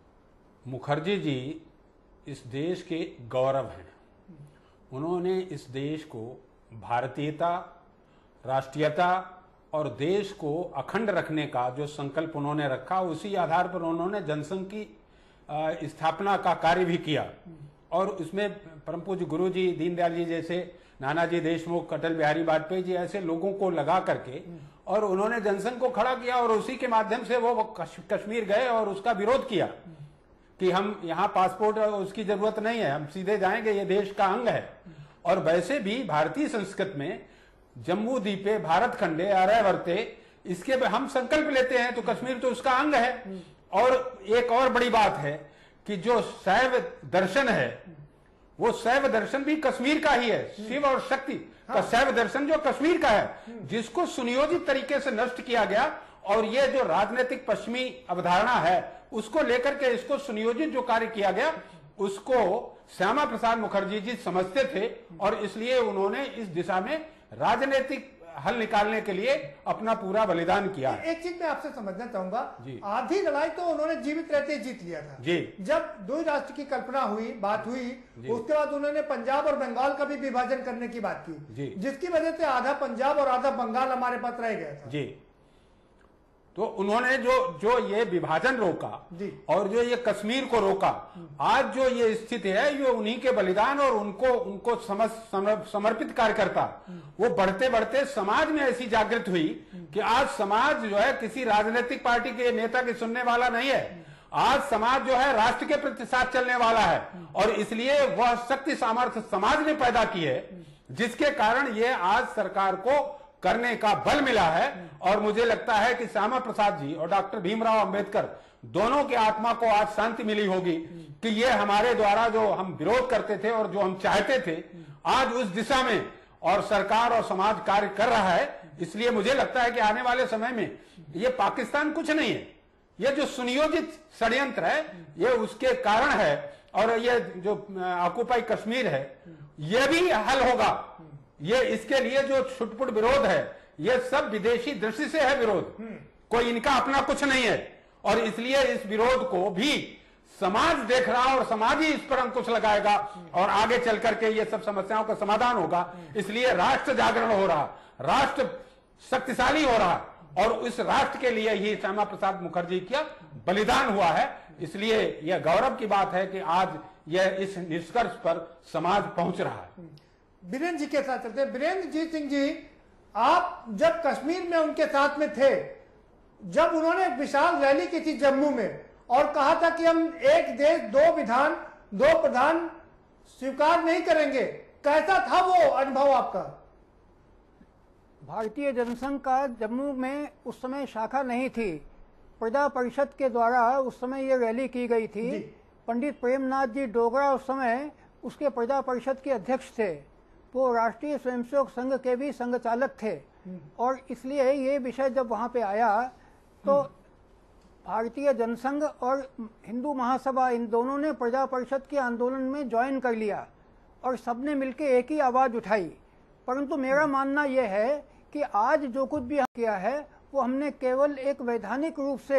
मुखर्जी जी इस देश के गौरव हैं। उन्होंने इस देश को भारतीयता, राष्ट्रीयता और देश को अखंड रखने का जो संकल्प उन्होंने रखा, उसी आधार पर उन्होंने जनसंघ की स्थापना का कार्य भी किया। और उसमें परम पूज्य गुरु जी, दीनदयाल जी जैसे, नानाजी देशमुख, अटल बिहारी वाजपेयी जी ऐसे लोगों को लगा करके और उन्होंने जनसंघ को खड़ा किया। और उसी के माध्यम से वो कश्मीर गए और उसका विरोध किया कि हम यहाँ पासपोर्ट उसकी जरूरत नहीं है, हम सीधे जाएंगे, ये देश का अंग है। और वैसे भी भारतीय संस्कृति में जम्मू द्वीपे भारत खंडे आर्यवर्ते, इसके हम संकल्प लेते हैं, तो कश्मीर तो उसका अंग है। और एक और बड़ी बात है कि जो शैव दर्शन है, वो शैव दर्शन भी कश्मीर का ही है। शिव और शक्ति का शैव दर्शन जो कश्मीर का है, जिसको सुनियोजित तरीके से नष्ट किया गया। और ये जो राजनीतिक पश्चिमी अवधारणा है, उसको लेकर के इसको सुनियोजित जो कार्य किया गया, उसको श्यामा प्रसाद मुखर्जी जी समझते थे। और इसलिए उन्होंने इस दिशा में राजनीतिक हल निकालने के लिए अपना पूरा बलिदान किया। एक चीज मैं आपसे समझना चाहूंगा, आधी लड़ाई तो उन्होंने जीवित रहते ही जीत लिया था जी। जब 2 राष्ट्र की कल्पना हुई, बात हुई, उसके बाद उन्होंने पंजाब और बंगाल का भी विभाजन करने की बात की, जिसकी वजह से आधा पंजाब और आधा बंगाल हमारे पास रह गया था जी। तो उन्होंने जो ये विभाजन रोका और जो ये कश्मीर को रोका, आज जो ये स्थिति है, ये उन्हीं के बलिदान और उनको समर्पित कार्यकर्ता, वो बढ़ते बढ़ते समाज में ऐसी जागृत हुई कि आज समाज जो है किसी राजनीतिक पार्टी के नेता की सुनने वाला नहीं है। आज समाज जो है राष्ट्र के प्रति साथ चलने वाला है। और इसलिए वह शक्ति सामर्थ्य समाज ने पैदा की है, जिसके कारण ये आज सरकार को करने का बल मिला है। और मुझे लगता है कि श्यामा प्रसाद जी और डॉक्टर भीमराव अंबेडकर दोनों की आत्मा को आज शांति मिली होगी कि ये हमारे द्वारा जो हम विरोध करते थे और जो हम चाहते थे, आज उस दिशा में और सरकार और समाज कार्य कर रहा है। इसलिए मुझे लगता है कि आने वाले समय में ये पाकिस्तान कुछ नहीं है, ये जो सुनियोजित षड्यंत्र है, ये उसके कारण है। और ये जो ऑक्युपाई कश्मीर है, ये भी हल होगा। ये इसके लिए जो छुटपुट विरोध है, ये सब विदेशी दृष्टि से है विरोध, कोई इनका अपना कुछ नहीं है। और इसलिए इस विरोध को भी समाज देख रहा और समाज ही इस पर अंकुश लगाएगा और आगे चल करके ये सब समस्याओं का समाधान होगा। इसलिए राष्ट्र जागरण हो रहा, राष्ट्र शक्तिशाली हो रहा, और उस राष्ट्र के लिए ही श्यामा प्रसाद मुखर्जी का बलिदान हुआ है। इसलिए यह गौरव की बात है कि आज यह इस निष्कर्ष पर समाज पहुंच रहा है। बीरेंद्र जी के साथ चलते हैं। बीरेंद्र जी सिंह जी, आप जब कश्मीर में उनके साथ में थे, जब उन्होंने विशाल रैली की थी जम्मू में और कहा था कि हम एक देश दो विधान दो प्रधान स्वीकार नहीं करेंगे, कैसा था वो अनुभव आपका? भारतीय जनसंघ का जम्मू में उस समय शाखा नहीं थी। प्रजा परिषद के द्वारा उस समय ये रैली की गई थी। पंडित प्रेमनाथ जी डोगरा उस समय उसके प्रजा परिषद के अध्यक्ष थे। वो राष्ट्रीय स्वयंसेवक संघ के भी संघचालक थे और इसलिए ये विषय जब वहाँ पे आया तो भारतीय जनसंघ और हिंदू महासभा इन दोनों ने प्रजा परिषद के आंदोलन में ज्वाइन कर लिया और सबने मिलकर एक ही आवाज़ उठाई। परंतु मेरा मानना यह है कि आज जो कुछ भी किया है वो हमने केवल एक वैधानिक रूप से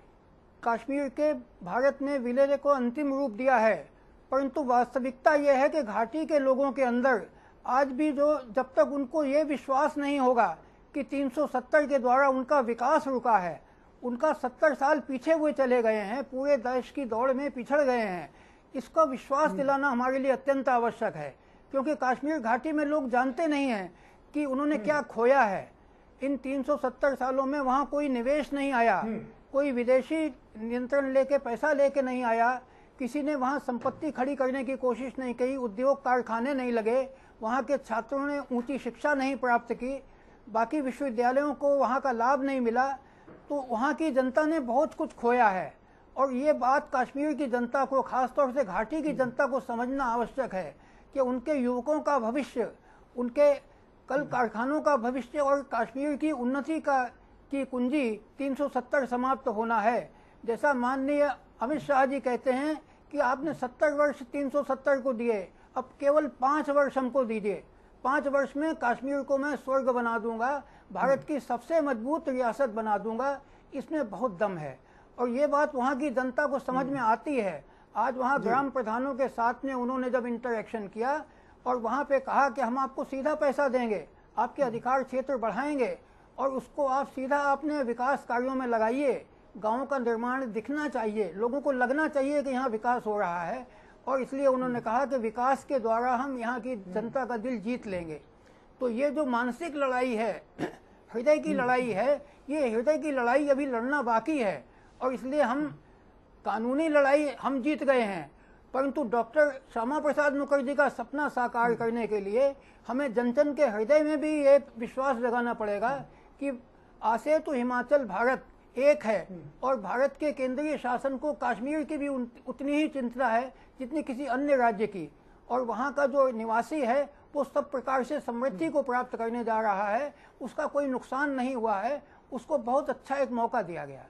कश्मीर के भारत में विलय को अंतिम रूप दिया है, परंतु वास्तविकता यह है कि घाटी के लोगों के अंदर आज भी जब तक उनको ये विश्वास नहीं होगा कि 370 के द्वारा उनका विकास रुका है, उनका 70 साल पीछे हुए चले गए हैं, पूरे देश की दौड़ में पिछड़ गए हैं, इसका विश्वास दिलाना हमारे लिए अत्यंत आवश्यक है। क्योंकि कश्मीर घाटी में लोग जानते नहीं हैं कि उन्होंने क्या खोया है। इन 370 सालों में वहाँ कोई निवेश नहीं आया, कोई विदेशी नियंत्रण लेके पैसा लेके नहीं आया, किसी ने वहाँ संपत्ति खड़ी करने की कोशिश नहीं की, उद्योग कारखाने नहीं लगे, वहाँ के छात्रों ने ऊंची शिक्षा नहीं प्राप्त की, बाकी विश्वविद्यालयों को वहाँ का लाभ नहीं मिला। तो वहाँ की जनता ने बहुत कुछ खोया है और ये बात कश्मीर की जनता को, खासतौर से घाटी की जनता को समझना आवश्यक है कि उनके युवकों का भविष्य, उनके कल कारखानों का भविष्य और कश्मीर की उन्नति की कुंजी 370 समाप्त होना है। जैसा माननीय अमित शाह जी कहते हैं कि आपने 70 वर्ष 370 को दिए, अब केवल 5 वर्ष हमको दीजिए, 5 वर्ष में कश्मीर को मैं स्वर्ग बना दूंगा, भारत की सबसे मजबूत रियासत बना दूंगा। इसमें बहुत दम है और ये बात वहाँ की जनता को समझ में आती है। आज वहाँ ग्राम प्रधानों के साथ में उन्होंने जब इंटरेक्शन किया और वहाँ पे कहा कि हम आपको सीधा पैसा देंगे, आपके अधिकार क्षेत्र बढ़ाएंगे और उसको आप सीधा अपने विकास कार्यों में लगाइए, गाँव का निर्माण दिखना चाहिए, लोगों को लगना चाहिए कि यहाँ विकास हो रहा है। और इसलिए उन्होंने कहा कि विकास के द्वारा हम यहाँ की जनता का दिल जीत लेंगे। तो ये जो मानसिक लड़ाई है, हृदय की लड़ाई है, ये हृदय की लड़ाई अभी लड़ना बाकी है और इसलिए हम कानूनी लड़ाई हम जीत गए हैं, परंतु डॉक्टर श्यामा प्रसाद मुखर्जी का सपना साकार करने के लिए हमें जन जन के हृदय में भी ये विश्वास जगाना पड़ेगा कि आसे तो हिमाचल भारत एक है और भारत के केंद्रीय शासन को कश्मीर की भी उतनी ही चिंता है जितनी किसी अन्य राज्य की, और वहाँ का जो निवासी है वो सब प्रकार से समृद्धि को प्राप्त करने जा रहा है, उसका कोई नुकसान नहीं हुआ है, उसको बहुत अच्छा एक मौका दिया गया।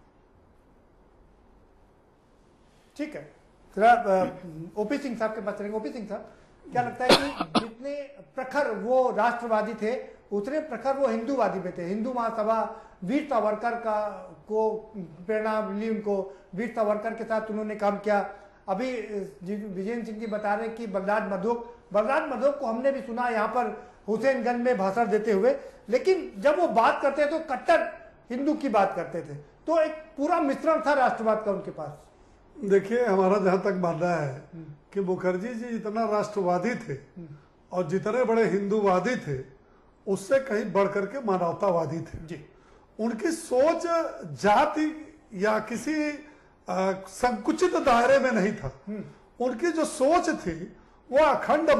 ठीक है, जरा ओपी सिंह साहब के पास चलेंगे। ओपी सिंह साहब, क्या लगता है कि जितने प्रखर वो राष्ट्रवादी थे उतने प्रखर वो हिंदूवादी में थे? हिंदू महासभा वीर सावरकर को प्रेरणा मिली, उनको वीर सावरकर के साथ उन्होंने काम किया। अभी विजेंद्र सिंह जी बता रहे हैं कि बलराज मधोक को हमने भी सुना यहाँ पर हुसैनगंज में भाषण देते हुए, लेकिन जब वो बात करते तो कट्टर हिंदू की बात करते थे। तो एक पूरा मिश्रण था राष्ट्रवाद का उनके पास। देखिए, हमारा जहां तक मानना है कि मुखर्जी जी जितना राष्ट्रवादी थे और जितने बड़े हिंदूवादी थे उससे कहीं बढ़ करके मानवतावादी थे जी। उनकी सोच जाति या किसी संकुचित दायरे में नहीं था। उनकी जो सोच थी वो अखंड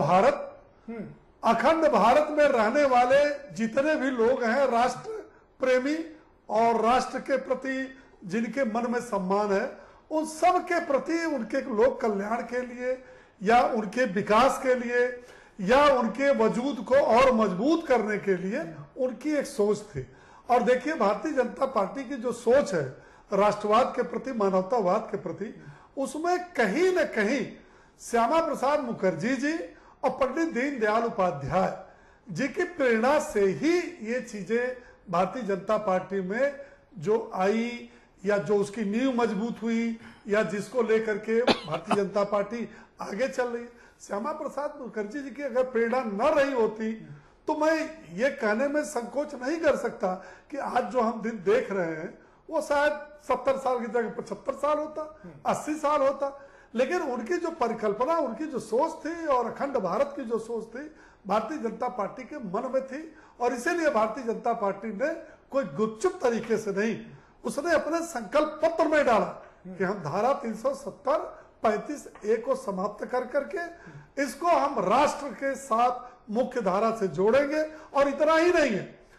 भारत में रहने वाले जितने भी लोग हैं, राष्ट्र प्रेमी और राष्ट्र के प्रति जिनके मन में सम्मान है, उन सब के प्रति उनके लोक कल्याण के लिए या उनके विकास के लिए या उनके वजूद को और मजबूत करने के लिए उनकी एक सोच थी। और देखिए, भारतीय जनता पार्टी की जो सोच है राष्ट्रवाद के प्रति, मानवतावाद के प्रति, उसमें कहीं न कहीं श्यामा प्रसाद मुखर्जी जी और पंडित दीनदयाल उपाध्याय जी की प्रेरणा से ही ये चीजें भारतीय जनता पार्टी में जो आई या जो उसकी नींव मजबूत हुई या जिसको लेकर के भारतीय जनता पार्टी आगे चल रही। श्यामा प्रसाद मुखर्जी जी की अगर प्रेरणा न रही होती तो मैं ये कहने में संकोच नहीं कर सकता कि आज जो हम दिन देख रहे हैं वो शायद 70 साल की जगह 75 साल होता, 80 साल होता। लेकिन उनकी जो परिकल्पना, उनकी जो सोच थी और अखंड भारत की जो सोच थी, भारतीय जनता पार्टी के मन में थी। और इसीलिए भारतीय जनता पार्टी ने कोई गुपचुप तरीके से नहीं, उसने अपने संकल्प पत्र में डाला कि हम धारा 370 35A को समाप्त कर करके इसको हम राष्ट्र के साथ मुख्य धारा से जोड़ेंगे। और इतना ही नहीं है,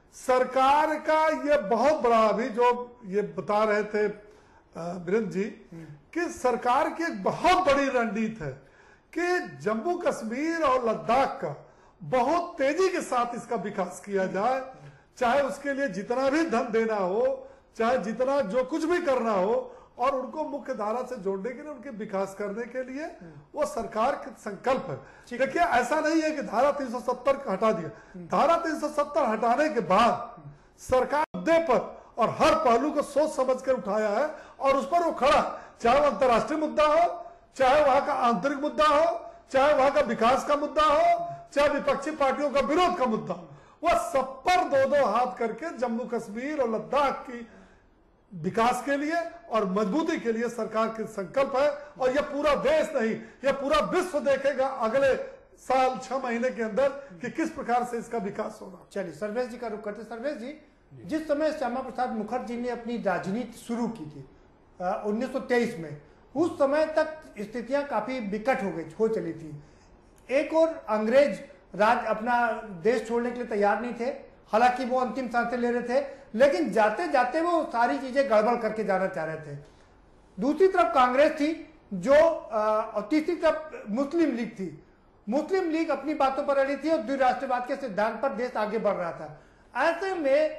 सरकार का ये बहुत बड़ा, अभी जो ये बता रहे थे वीरेंद्र जी कि सरकार की एक बहुत बड़ी रणनीति है कि जम्मू कश्मीर और लद्दाख का बहुत तेजी के साथ इसका विकास किया जाए, चाहे उसके लिए जितना भी धन देना हो, चाहे जितना जो कुछ भी करना हो, और उनको मुख्य धारा से जोड़ने के लिए, उनके विकास करने के लिए वो सरकार का संकल्प है। देखिए ऐसा नहीं है कि धारा 370 हटा दिया, धारा 370 हटाने के बाद सरकार मुद्दे पर और हर पहलू को सोच समझ कर उठाया है और उस पर वो खड़ा, चाहे वो अंतर्राष्ट्रीय मुद्दा हो, चाहे वहां का आंतरिक मुद्दा हो, चाहे वहां का विकास का मुद्दा हो, चाहे विपक्षी पार्टियों का विरोध का मुद्दा हो, वह सब पर दो हाथ करके जम्मू कश्मीर और लद्दाख की विकास के लिए और मजबूती के लिए सरकार का संकल्प है। और यह पूरा देश नहीं, यह पूरा विश्व देखेगा अगले साल 6 महीने के अंदर कि किस प्रकार से इसका विकास होगा। चलिए सर्वेश जी का रुख करते। सर्वेश जी, जिस समय श्यामा प्रसाद मुखर्जी ने अपनी राजनीति शुरू की थी 1923 में, उस समय तक स्थितियां काफी विकट हो चली थी। एक और अंग्रेज राज अपना देश छोड़ने के लिए तैयार नहीं थे, हालांकि वो अंतिम सांसें ले रहे थे, लेकिन जाते जाते वो सारी चीजें गड़बड़ करके जाना चाह रहे थे। दूसरी तरफ कांग्रेस थी जो और तीसरी तरफ मुस्लिम लीग थी। मुस्लिम लीग अपनी बातों पर अड़ी थी और द्विराष्ट्रवाद के सिद्धांत पर देश आगे बढ़ रहा था। ऐसे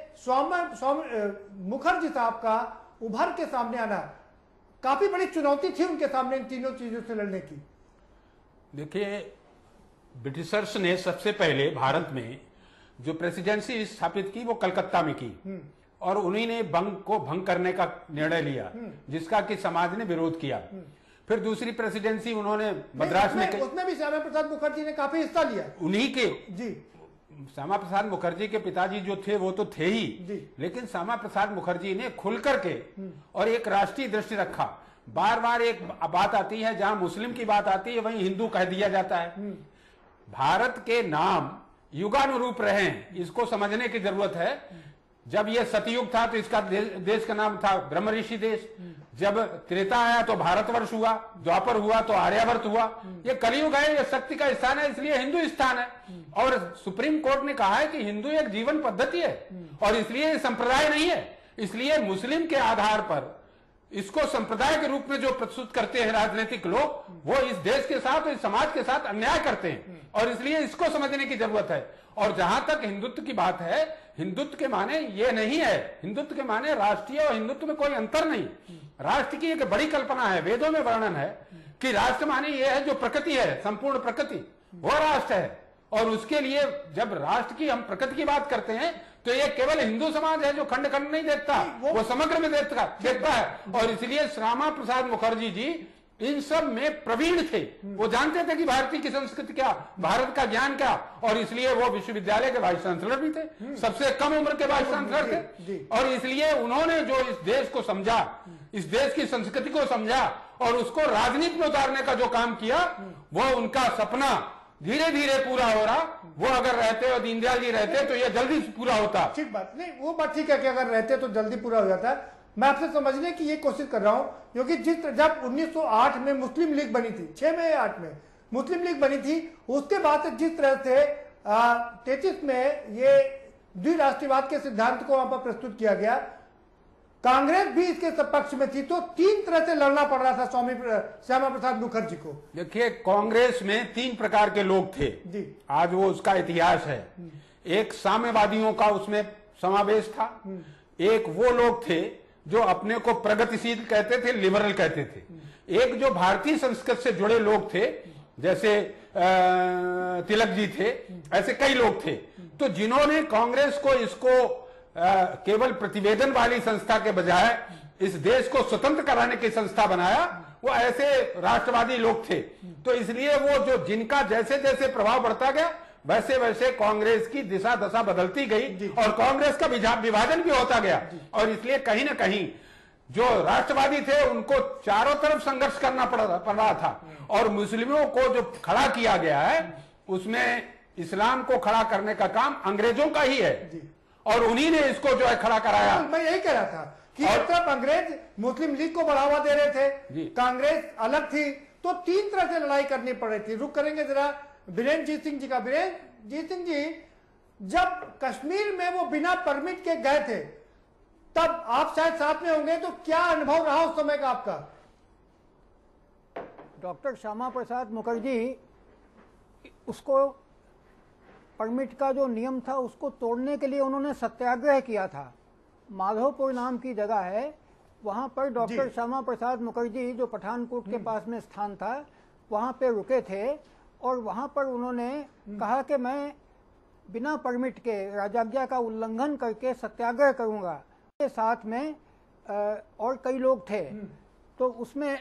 में मुखर्जी साहब का उभर के सामने आना काफी बड़ी चुनौती थी उनके सामने इन तीनों चीजों से लड़ने की। देखिए, ब्रिटिशर्स ने सबसे पहले भारत में जो प्रेसिडेंसी स्थापित की वो कलकत्ता में की और उन्हीं ने भंग करने का निर्णय लिया, जिसका कि समाज ने विरोध किया। फिर दूसरी प्रेसिडेंसी उन्होंने मद्रास में, उसमें भी श्यामा प्रसाद मुखर्जी ने काफी हिस्सा लिया। उन्हीं के जी, श्यामा प्रसाद मुखर्जी के पिताजी जो थे वो तो थे ही, लेकिन श्यामा प्रसाद मुखर्जी ने खुल करके और एक राष्ट्रीय दृष्टि रखा। बार बार एक बात आती है, जहां मुस्लिम की बात आती है वहीं हिंदू कह दिया जाता है। भारत के नाम युगानुरूप रहे हैं, इसको समझने की जरूरत है। जब यह सतयुग था तो इसका देश का नाम था ब्रह्म ऋषि देश, जब त्रेता आया तो भारतवर्ष हुआ, द्वापर हुआ तो आर्यावर्त हुआ। ये कलयुग है, ये शक्ति का स्थान है, इसलिए हिंदू स्थान है। और सुप्रीम कोर्ट ने कहा है कि हिंदू एक जीवन पद्धति है और इसलिए संप्रदाय नहीं है। इसलिए मुस्लिम के आधार पर इसको संप्रदाय के रूप में जो प्रस्तुत करते हैं राजनीतिक लोग, वो इस देश के साथ और इस समाज के साथ अन्याय करते हैं और इसलिए इसको समझने की जरूरत है। और जहां तक हिंदुत्व की बात है, हिंदुत्व के माने ये नहीं है, हिंदुत्व के माने राष्ट्रीय और हिंदुत्व में कोई अंतर नहीं। राष्ट्र की एक बड़ी कल्पना है, वेदों में वर्णन है कि राष्ट्र माने ये है जो प्रकृति है, संपूर्ण प्रकृति, वो राष्ट्र है। और उसके लिए जब राष्ट्र की हम प्रकृति की बात करते हैं तो ये केवल हिंदू समाज है जो खंड खंड नहीं देखता, वो समग्र में देखता है। और इसलिए श्यामा प्रसाद मुखर्जी जी इन सब में प्रवीण थे। वो जानते थे कि भारतीय की संस्कृति क्या, भारत का ज्ञान क्या, और इसलिए वो विश्वविद्यालय के वाइस चांसलर भी थे, सबसे कम उम्र के वाइस चांसलर थे। और इसलिए उन्होंने जो इस देश को समझा, इस देश की संस्कृति को समझा और उसको राजनीति में उतारने का जो काम किया, वो उनका सपना धीरे धीरे पूरा हो रहा। वो अगर रहते और दीनदयाल जी रहते तो ये जल्दी पूरा होता। ठीक बात नहीं, वो बात ठीक है कि अगर रहते तो जल्दी पूरा हो जाता। मैं आपसे समझने की ये कोशिश कर रहा हूं, क्योंकि जब 1908 में मुस्लिम लीग बनी थी, 6 में या 8 में मुस्लिम लीग बनी थी, उसके बाद से जिस तरह से 33 में ये द्विराष्ट्रीयवाद के सिद्धांत को वहां पर प्रस्तुत किया गया, कांग्रेस भी इसके पक्ष में थी, तो 3 तरह से लड़ना पड़ रहा था श्यामा प्रसाद मुखर्जी को। देखिए, कांग्रेस में 3 प्रकार के लोग थे जी। आज वो उसका इतिहास है। एक साम्यवादियों का उसमें समावेश था, एक वो लोग थे जो अपने को प्रगतिशील कहते थे, लिबरल कहते थे, एक जो भारतीय संस्कृति से जुड़े लोग थे, जैसे तिलक जी थे, ऐसे कई लोग थे। तो जिन्होंने कांग्रेस को इसको केवल प्रतिवेदन वाली संस्था के बजाय इस देश को स्वतंत्र कराने की संस्था बनाया, वो ऐसे राष्ट्रवादी लोग थे। तो इसलिए वो जो जिनका जैसे जैसे प्रभाव बढ़ता गया, वैसे वैसे कांग्रेस की दिशा दशा बदलती गई और कांग्रेस का विभाजन भी होता गया। और इसलिए कहीं ना कहीं जो राष्ट्रवादी थे उनको चारों तरफ संघर्ष करना पड़ रहा था। और मुस्लिमों को जो खड़ा किया गया है, उसमें इस्लाम को खड़ा करने का काम अंग्रेजों का ही है और उन्हीं ने इसको जो है खड़ा कराया। मैं यही कह रहा था कि एक तरफ अंग्रेज मुस्लिम लीग को बढ़ावा दे रहे थे, कांग्रेस अलग थी, तो 3 तरह से लड़ाई करनी पड़ रही थी। रुक करेंगे जरा बीरेंद्र जीत सिंह जी का। बीरेंद्र जीत सिंह जी, जब कश्मीर में वो बिना परमिट के गए थे, तब आप शायद साथ में होंगे, तो क्या अनुभव रहा उस समय का आपका? डॉक्टर श्यामा प्रसाद मुखर्जी उसको परमिट का जो नियम था उसको तोड़ने के लिए उन्होंने सत्याग्रह किया था। माधोपुर नाम की जगह है, वहाँ पर डॉक्टर श्यामा प्रसाद मुखर्जी जो पठानकोट के पास में स्थान था वहाँ पे रुके थे और वहाँ पर उन्होंने कहा कि मैं बिना परमिट के राजाज्ञा का उल्लंघन करके सत्याग्रह करूँगा। के साथ में और कई लोग थे, तो उसमें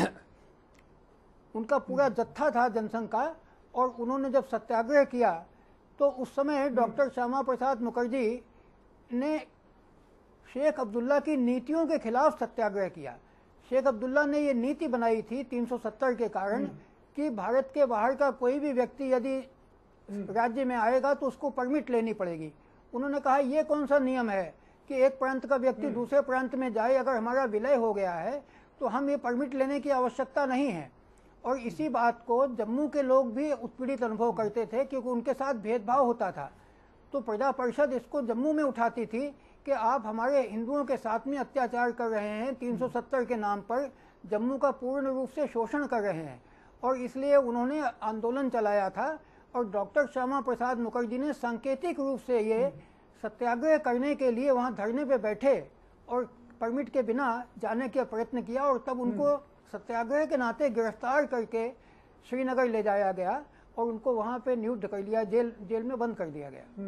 उनका पूरा जत्था था जनसंघ का, और उन्होंने जब सत्याग्रह किया तो उस समय डॉक्टर श्यामा प्रसाद मुखर्जी ने शेख अब्दुल्ला की नीतियों के खिलाफ सत्याग्रह किया। शेख अब्दुल्ला ने ये नीति बनाई थी 370 के कारण कि भारत के बाहर का कोई भी व्यक्ति यदि राज्य में आएगा तो उसको परमिट लेनी पड़ेगी। उन्होंने कहा ये कौन सा नियम है कि एक प्रांत का व्यक्ति दूसरे प्रांत में जाए, अगर हमारा विलय हो गया है तो हम ये परमिट लेने की आवश्यकता नहीं है। और इसी बात को जम्मू के लोग भी उत्पीड़ित अनुभव करते थे क्योंकि उनके साथ भेदभाव होता था। तो प्रजा परिषद इसको जम्मू में उठाती थी कि आप हमारे हिंदुओं के साथ में अत्याचार कर रहे हैं, 370 के नाम पर जम्मू का पूर्ण रूप से शोषण कर रहे हैं, और इसलिए उन्होंने आंदोलन चलाया था। और डॉक्टर श्यामा प्रसाद मुखर्जी ने सांकेतिक रूप से ये सत्याग्रह करने के लिए वहाँ धरने पे बैठे और परमिट के बिना जाने का प्रयत्न किया, और तब उनको सत्याग्रह के नाते गिरफ्तार करके श्रीनगर ले जाया गया और उनको वहाँ पे नियुक्त कर लिया, जेल में बंद कर दिया गया।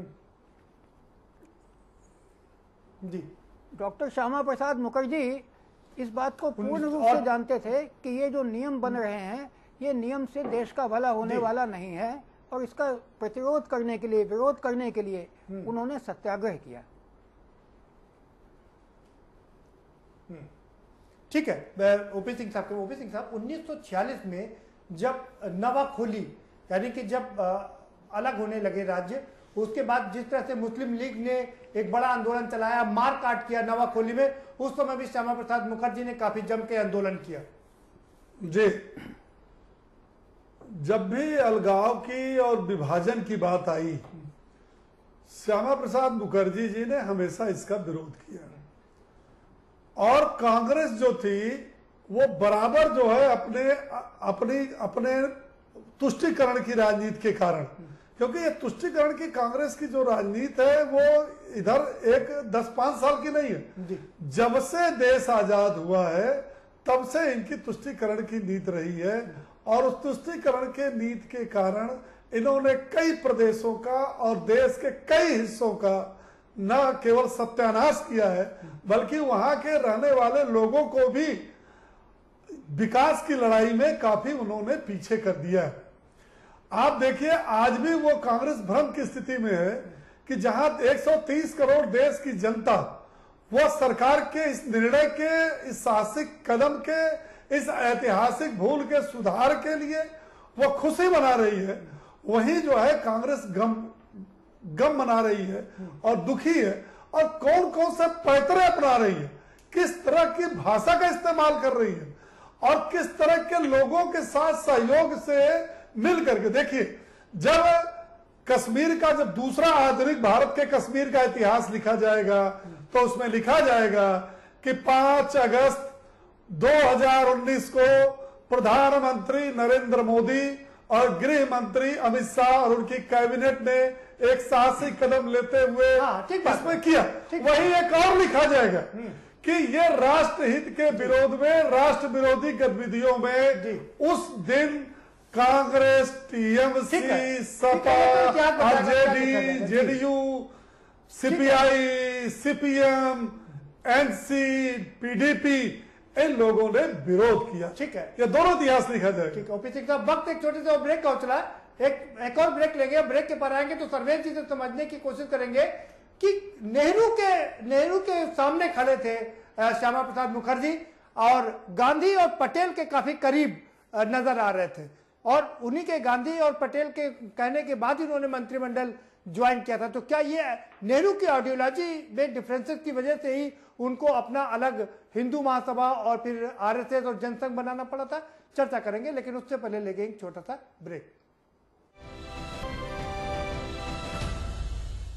जी, डॉक्टर श्यामा प्रसाद मुखर्जी इस बात को पूर्ण रूप से जानते थे कि ये जो नियम बन रहे हैं ये नियम से देश का भला होने वाला नहीं है, और इसका प्रतिरोध करने के लिए, विरोध करने के लिए उन्होंने सत्याग्रह किया। ठीक है, ओपी सिंह साहब, 1946 में जब नवाखोली यानी कि जब अलग होने लगे राज्य, उसके बाद जिस तरह से मुस्लिम लीग ने एक बड़ा आंदोलन चलाया, मार काट किया नवाखोली में, उस समय भी श्यामा प्रसाद मुखर्जी ने काफी जम के आंदोलन किया। जी, जब भी अलगाव की और विभाजन की बात आई, श्यामा प्रसाद मुखर्जी जी ने हमेशा इसका विरोध किया, और कांग्रेस जो थी वो बराबर जो है अपने तुष्टिकरण की राजनीति के कारण, क्योंकि ये तुष्टिकरण की कांग्रेस की जो राजनीति है वो इधर एक 10-5 साल की नहीं है। जब से देश आजाद हुआ है तब से इनकी तुष्टिकरण की नीति रही है, और उस तुष्टिकरण के नीति के कारण इन्होंने कई प्रदेशों का और देश के कई हिस्सों का न केवल सत्यानाश किया है, बल्कि वहां के रहने वाले लोगों को भी विकास की लड़ाई में काफी उन्होंने पीछे कर दिया है। आप देखिए, आज भी वो कांग्रेस भ्रम की स्थिति में है कि जहां 130 करोड़ देश की जनता वो सरकार के इस निर्णय के, इस साहसिक कदम के, इस ऐतिहासिक भूल के सुधार के लिए वो खुशी मना रही है, वहीं जो है कांग्रेस गम मना रही है और दुखी है, और कौन कौन से पैतरे अपना रही है, किस तरह की भाषा का इस्तेमाल कर रही है, और किस तरह के लोगों के साथ सहयोग से मिल करके। देखिए, जब कश्मीर का, जब दूसरा आधुनिक भारत के कश्मीर का इतिहास लिखा जाएगा तो उसमें लिखा जाएगा कि 5 अगस्त 2019 को प्रधानमंत्री नरेंद्र मोदी और गृह मंत्री अमित शाह और उनकी कैबिनेट ने एक साहसिक कदम लेते हुए इसमें किया। वही एक और लिखा जाएगा कि ये राष्ट्रहित के विरोध में, राष्ट्र विरोधी गतिविधियों में उस दिन कांग्रेस, टीएमसी, सपा, आरजेडी, जेडीयू, सीपीआई, सीपीएम, एनसी, पीडीपी, इन लोगों ने विरोध किया। ठीक है, ये दोनों इतिहास लिखा जाए। ठीक है, ओपी सिंह साहब, वक्त एक छोटे से ब्रेक का चला, एक और ब्रेक लेंगे। ब्रेक के पर आएंगे तो सर्वेश जी से समझने की कोशिश करेंगे कि नेहरू के सामने खड़े थे श्यामा प्रसाद मुखर्जी, और गांधी और पटेल के काफी करीब नजर आ रहे थे, और उन्हीं के, गांधी और पटेल के कहने के बाद ही उन्होंने मंत्रिमंडल ज्वाइन किया था। तो क्या ये नेहरू की आइडियोलॉजी में डिफरेंसेस की वजह से ही उनको अपना अलग हिंदू महासभा और फिर आरएसएस और जनसंघ बनाना पड़ा था? चर्चा करेंगे, लेकिन उससे पहले लेंगे एक छोटा सा ब्रेक।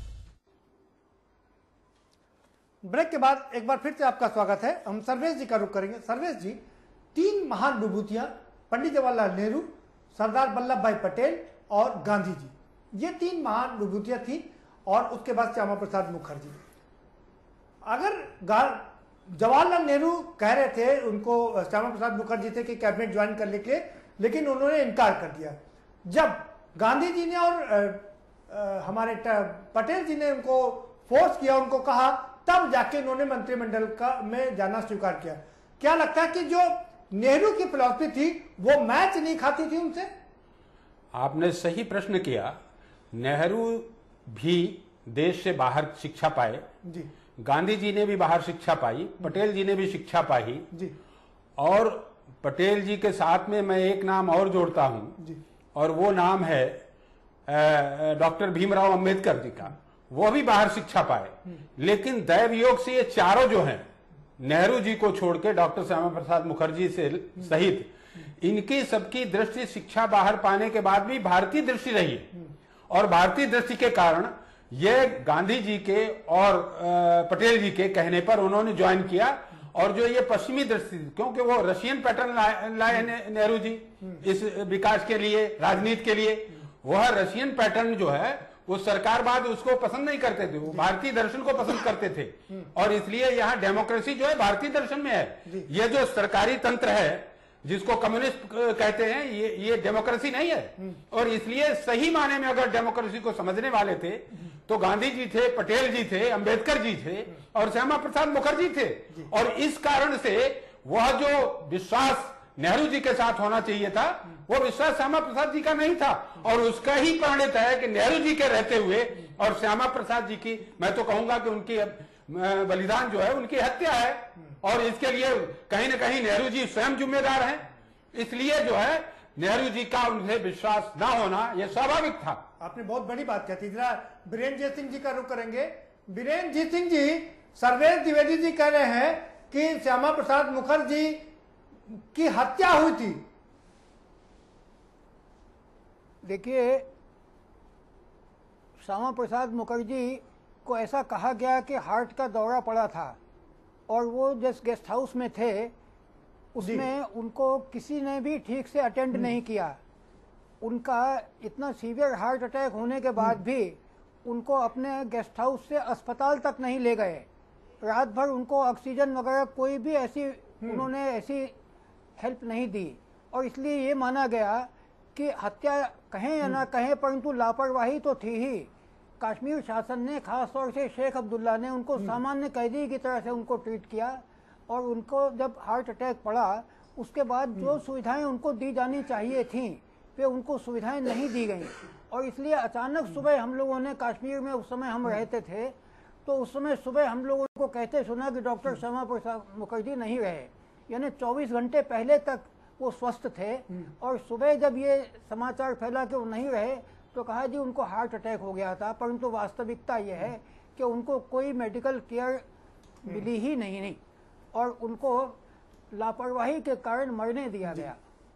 ब्रेक के बाद एक बार फिर से आपका स्वागत है। हम सर्वेश जी का रुख करेंगे। सर्वेश जी, 3 महान विभूतियां, पंडित जवाहरलाल नेहरू, सरदार वल्लभ भाई पटेल और गांधी जी, ये 3 महान विभूतियां थी और उसके बाद श्यामा प्रसाद मुखर्जी। अगर जवाहरलाल नेहरू कह रहे थे, उनको श्यामा प्रसाद मुखर्जी थे कि कैबिनेट ज्वाइन करने के लिए, लेकिन उन्होंने इनकार कर दिया। जब गांधी जी ने और हमारे पटेल जी ने उनको फोर्स किया, उनको कहा, तब जाके उन्होंने मंत्रिमंडल का में जाना स्वीकार किया। क्या लगता है कि जो नेहरू की फिलॉसफी थी वो मैच नहीं खाती थी उनसे? आपने सही प्रश्न किया। नेहरू भी देश से बाहर शिक्षा पाए जी, गांधी जी ने भी बाहर शिक्षा पाई, पटेल जी ने भी शिक्षा पाई जी, और पटेल जी के साथ में मैं एक नाम और जोड़ता हूं जी, और वो नाम है डॉक्टर भीमराव अंबेडकर जी का। वो भी बाहर शिक्षा पाए, लेकिन दैव योग से ये चारों जो हैं, नेहरू जी को छोड़ के डॉक्टर श्यामा प्रसाद मुखर्जी से सहित, इनकी सबकी दृष्टि शिक्षा बाहर पाने के बाद भी भारतीय दृष्टि रही है। और भारतीय दृष्टि के कारण ये गांधी जी के और पटेल जी के कहने पर उन्होंने ज्वाइन किया। और जो ये पश्चिमी दृष्टि, क्योंकि वो रशियन पैटर्न लाए नेहरू जी इस विकास के लिए, राजनीति के लिए, वह रशियन पैटर्न जो है वो सरकारवाद उसको पसंद नहीं करते थे, वो भारतीय दर्शन को पसंद करते थे। और इसलिए यहाँ डेमोक्रेसी जो है भारतीय दर्शन में है। ये जो सरकारी तंत्र है जिसको कम्युनिस्ट कहते हैं, ये डेमोक्रेसी नहीं है। और इसलिए सही माने में अगर डेमोक्रेसी को समझने वाले थे तो गांधी जी थे, पटेल जी थे, अंबेडकर जी थे और श्यामा प्रसाद मुखर्जी थे। और इस कारण से वह जो विश्वास नेहरू जी के साथ होना चाहिए था, वो विश्वास श्यामा प्रसाद जी का नहीं था। और उसका ही परिणत है कि नेहरू जी के रहते हुए और श्यामा प्रसाद जी की, मैं तो कहूंगा कि उनकी बलिदान जो है उनकी हत्या है। और इसके लिए कहीं ना कहीं नेहरू जी स्वयं जिम्मेदार हैं। इसलिए जो है नेहरू जी का उनसे विश्वास न होना यह स्वाभाविक था। आपने बहुत बड़ी बात कही थी। जरा बीरेंद्र सिंह जी का रुख करेंगे। बीरेंद्र सिंह जी, सर्वेश द्विवेदी जी कह रहे हैं कि श्यामा प्रसाद मुखर्जी की हत्या हुई थी। देखिए, श्यामा प्रसाद मुखर्जी को ऐसा कहा गया कि हार्ट का दौरा पड़ा था और वो जिस गेस्ट हाउस में थे उसमें उनको किसी ने भी ठीक से अटेंड नहीं किया। उनका इतना सीवियर हार्ट अटैक होने के बाद भी उनको अपने गेस्ट हाउस से अस्पताल तक नहीं ले गए। रात भर उनको ऑक्सीजन वगैरह कोई भी उन्होंने ऐसी हेल्प नहीं दी। और इसलिए ये माना गया कि हत्या कहें या ना कहें, परंतु लापरवाही तो थी ही। कश्मीर शासन ने, खास तौर से शेख अब्दुल्ला ने, उनको सामान्य कैदी की तरह से उनको ट्रीट किया। और उनको जब हार्ट अटैक पड़ा उसके बाद जो सुविधाएं उनको दी जानी चाहिए थीं वे उनको सुविधाएं नहीं दी गई। और इसलिए अचानक सुबह हम लोगों ने, कश्मीर में उस समय हम रहते थे, तो उस समय सुबह हम लोगों को कहते सुना कि डॉक्टर श्यामा प्रसाद मुखर्जी नहीं रहे, यानी 24 घंटे पहले तक वो स्वस्थ थे। और सुबह जब ये समाचार फैला कि वो नहीं रहे तो कहा जी उनको हार्ट अटैक हो गया था। परंतु वास्तविकता ये है कि उनको कोई मेडिकल केयर मिली ही नहीं और उनको लापरवाही के कारण मरने दिया गया।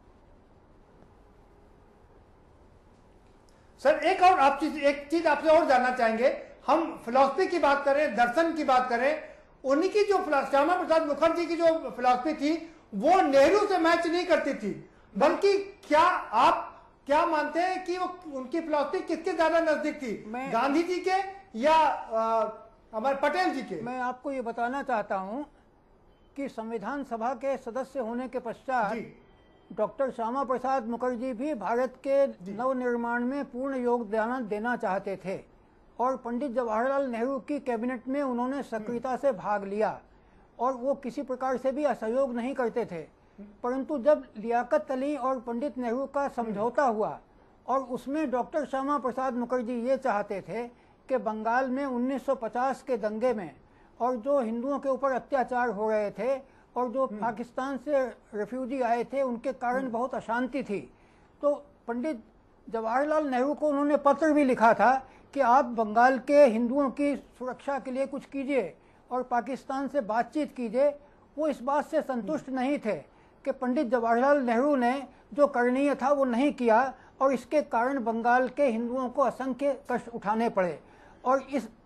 सर, एक चीज आपसे और जानना चाहेंगे। हम फिलॉसफी की बात करें, दर्शन की बात करें, उन्हीं की जो श्यामा प्रसाद मुखर्जी की जो फिलॉसफी थी वो नेहरू से मैच नहीं करती थी। बल्कि क्या आप क्या मानते हैं कि वो उनकी फिलॉसफी किसके ज्यादा नजदीक थी, गांधी जी के या हमारे पटेल जी के? मैं आपको ये बताना चाहता हूं कि संविधान सभा के सदस्य होने के पश्चात डॉक्टर श्यामा प्रसाद मुखर्जी भी भारत के नवनिर्माण में पूर्ण योगदान देना चाहते थे और पंडित जवाहरलाल नेहरू की कैबिनेट में उन्होंने सक्रियता से भाग लिया और वो किसी प्रकार से भी असहयोग नहीं करते थे। परंतु जब लियाकत अली और पंडित नेहरू का समझौता हुआ और उसमें डॉक्टर श्यामा प्रसाद मुखर्जी ये चाहते थे कि बंगाल में 1950 के दंगे में और जो हिंदुओं के ऊपर अत्याचार हो रहे थे और जो पाकिस्तान से रेफ्यूजी आए थे उनके कारण बहुत अशांति थी, तो पंडित जवाहरलाल नेहरू को उन्होंने पत्र भी लिखा था कि आप बंगाल के हिंदुओं की सुरक्षा के लिए कुछ कीजिए और पाकिस्तान से बातचीत कीजिए। वो इस बात से संतुष्ट नहीं थे कि पंडित जवाहरलाल नेहरू ने जो करणीय था वो नहीं किया और इसके कारण बंगाल के हिंदुओं को असंख्य कष्ट उठाने पड़े। और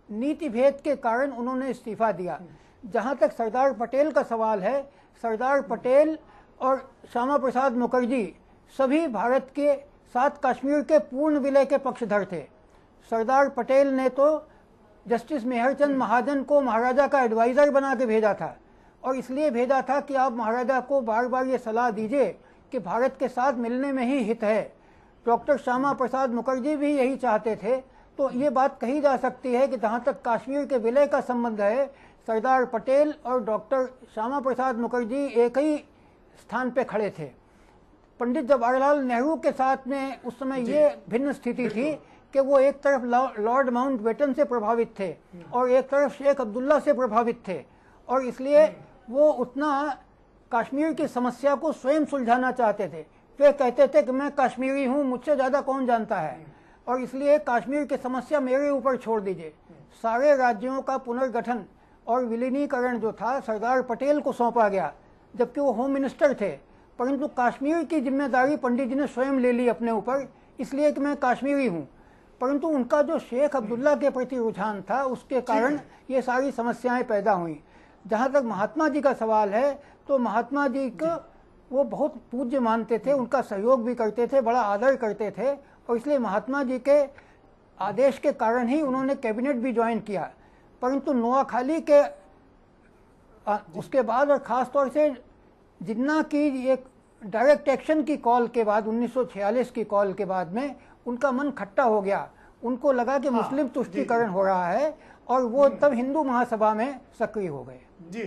नीति भेद के कारण उन्होंने इस्तीफा दिया। जहां तक सरदार पटेल का सवाल है, सरदार पटेल और श्यामा प्रसाद मुखर्जी सभी भारत के साथ कश्मीर के पूर्ण विलय के पक्षधर थे। सरदार पटेल ने तो जस्टिस मेहरचंद महाजन को महाराजा का एडवाइज़र बना के भेजा था, और इसलिए भेजा था कि आप महाराजा को बार बार ये सलाह दीजिए कि भारत के साथ मिलने में ही हित है। डॉक्टर श्यामा प्रसाद मुखर्जी भी यही चाहते थे। तो ये बात कही जा सकती है कि जहाँ तक कश्मीर के विलय का संबंध है, सरदार पटेल और डॉक्टर श्यामा प्रसाद मुखर्जी एक ही स्थान पे खड़े थे। पंडित जवाहरलाल नेहरू के साथ में उस समय ये भिन्न स्थिति थी कि वो एक तरफ लॉर्ड माउंटबेटन से प्रभावित थे और एक तरफ शेख अब्दुल्ला से प्रभावित थे, और इसलिए वो उतना कश्मीर की समस्या को स्वयं सुलझाना चाहते थे। वे कहते थे कि मैं कश्मीरी हूँ, मुझसे ज़्यादा कौन जानता है, और इसलिए कश्मीर की समस्या मेरे ऊपर छोड़ दीजिए। सारे राज्यों का पुनर्गठन और विलीनीकरण जो था सरदार पटेल को सौंपा गया, जबकि वो होम मिनिस्टर थे, परंतु कश्मीर की जिम्मेदारी पंडित जी ने स्वयं ले ली अपने ऊपर, इसलिए कि मैं कश्मीरी हूँ। परंतु उनका जो शेख अब्दुल्ला के प्रति रुझान था, उसके कारण ये सारी समस्याएं पैदा हुई। जहाँ तक महात्मा जी का सवाल है, तो महात्मा जी को वो बहुत पूज्य मानते थे, उनका सहयोग भी करते थे, बड़ा आदर करते थे, और इसलिए महात्मा जी के आदेश के कारण ही उन्होंने कैबिनेट भी ज्वाइन किया। परंतु नोआखाली के उसके बाद और ख़ास तौर से जिन्ना की एक डायरेक्ट एक्शन की कॉल के बाद, 1946 की कॉल के बाद में उनका मन खट्टा हो गया। उनको लगा कि मुस्लिम तुष्टीकरण हो रहा है, और वो तब हिंदू महासभा में सक्रिय हो गए। जी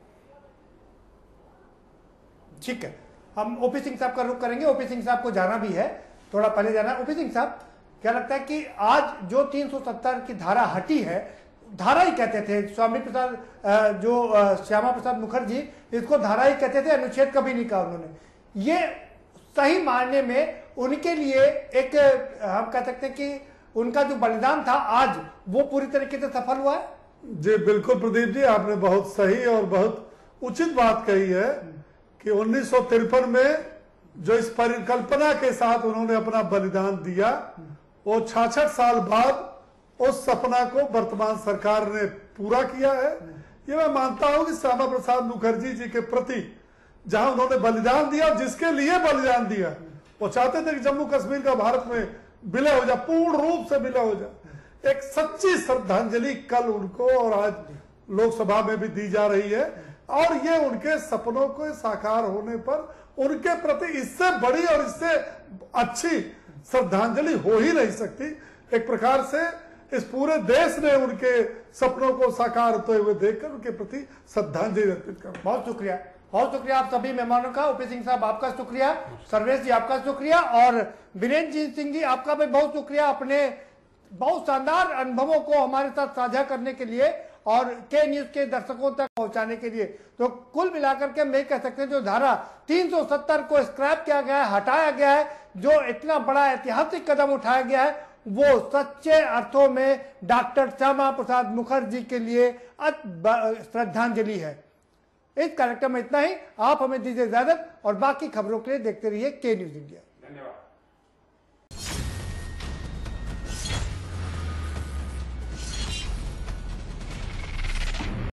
ठीक है, हम ओपी सिंह साहब का रुख करेंगे। ओपी सिंह साहब को जाना भी है, थोड़ा पहले जाना है। ओपी सिंह साहब, क्या लगता है कि आज जो 370 की धारा हटी है, धारा ही कहते थे स्वामी प्रसाद, जो श्यामा प्रसाद मुखर्जी इसको धारा ही कहते थे, अनुच्छेद कभी नहीं कहा उन्होंने। ये सही मायने में उनके लिए एक, हम कह सकते हैं कि उनका जो बलिदान था आज वो पूरी तरीके से सफल हुआ है। जी बिल्कुल प्रदीप जी, आपने बहुत सही और बहुत उचित बात कही है कि 1953 में जो इस परिकल्पना के साथ उन्होंने अपना बलिदान दिया, वो 66 साल बाद उस सपना को वर्तमान सरकार ने पूरा किया है। ये मैं मानता हूं कि श्यामा प्रसाद मुखर्जी जी के प्रति जहां उन्होंने बलिदान दिया, जिसके लिए बलिदान दिया, वो चाहते थे कि जम्मू कश्मीर का भारत में विलय हो जाए, पूर्ण रूप से विलय हो जाए। एक सच्ची श्रद्धांजलि कल उनको और आज लोकसभा में भी दी जा रही है, और ये उनके सपनों को साकार होने पर उनके प्रति इससे बड़ी और इससे अच्छी श्रद्धांजलि हो ही नहीं सकती। एक प्रकार से इस पूरे देश ने उनके सपनों को साकार होते हुए देखकर उनके प्रति श्रद्धांजलि अर्पित कर। बहुत शुक्रिया, बहुत शुक्रिया आप सभी मेहमानों का। ओपी सिंह साहब आपका शुक्रिया, सर्वेश जी आपका शुक्रिया, और वीरेंद्र सिंह जी आपका भी बहुत शुक्रिया अपने बहुत शानदार अनुभवों को हमारे साथ साझा करने के लिए और के न्यूज के दर्शकों तक पहुंचाने के लिए। तो कुल मिलाकर के हम यही कह सकते हैं, जो धारा 370 को स्क्रैप किया गया है, हटाया गया है, जो इतना बड़ा ऐतिहासिक कदम उठाया गया है, वो सच्चे अर्थों में डॉक्टर श्यामा प्रसाद मुखर्जी के लिए श्रद्धांजलि है। इस कार्यक्रम में इतना ही। आप हमें दीजिए इजाजत, और बाकी खबरों के लिए देखते रहिए के न्यूज इंडिया। धन्यवाद।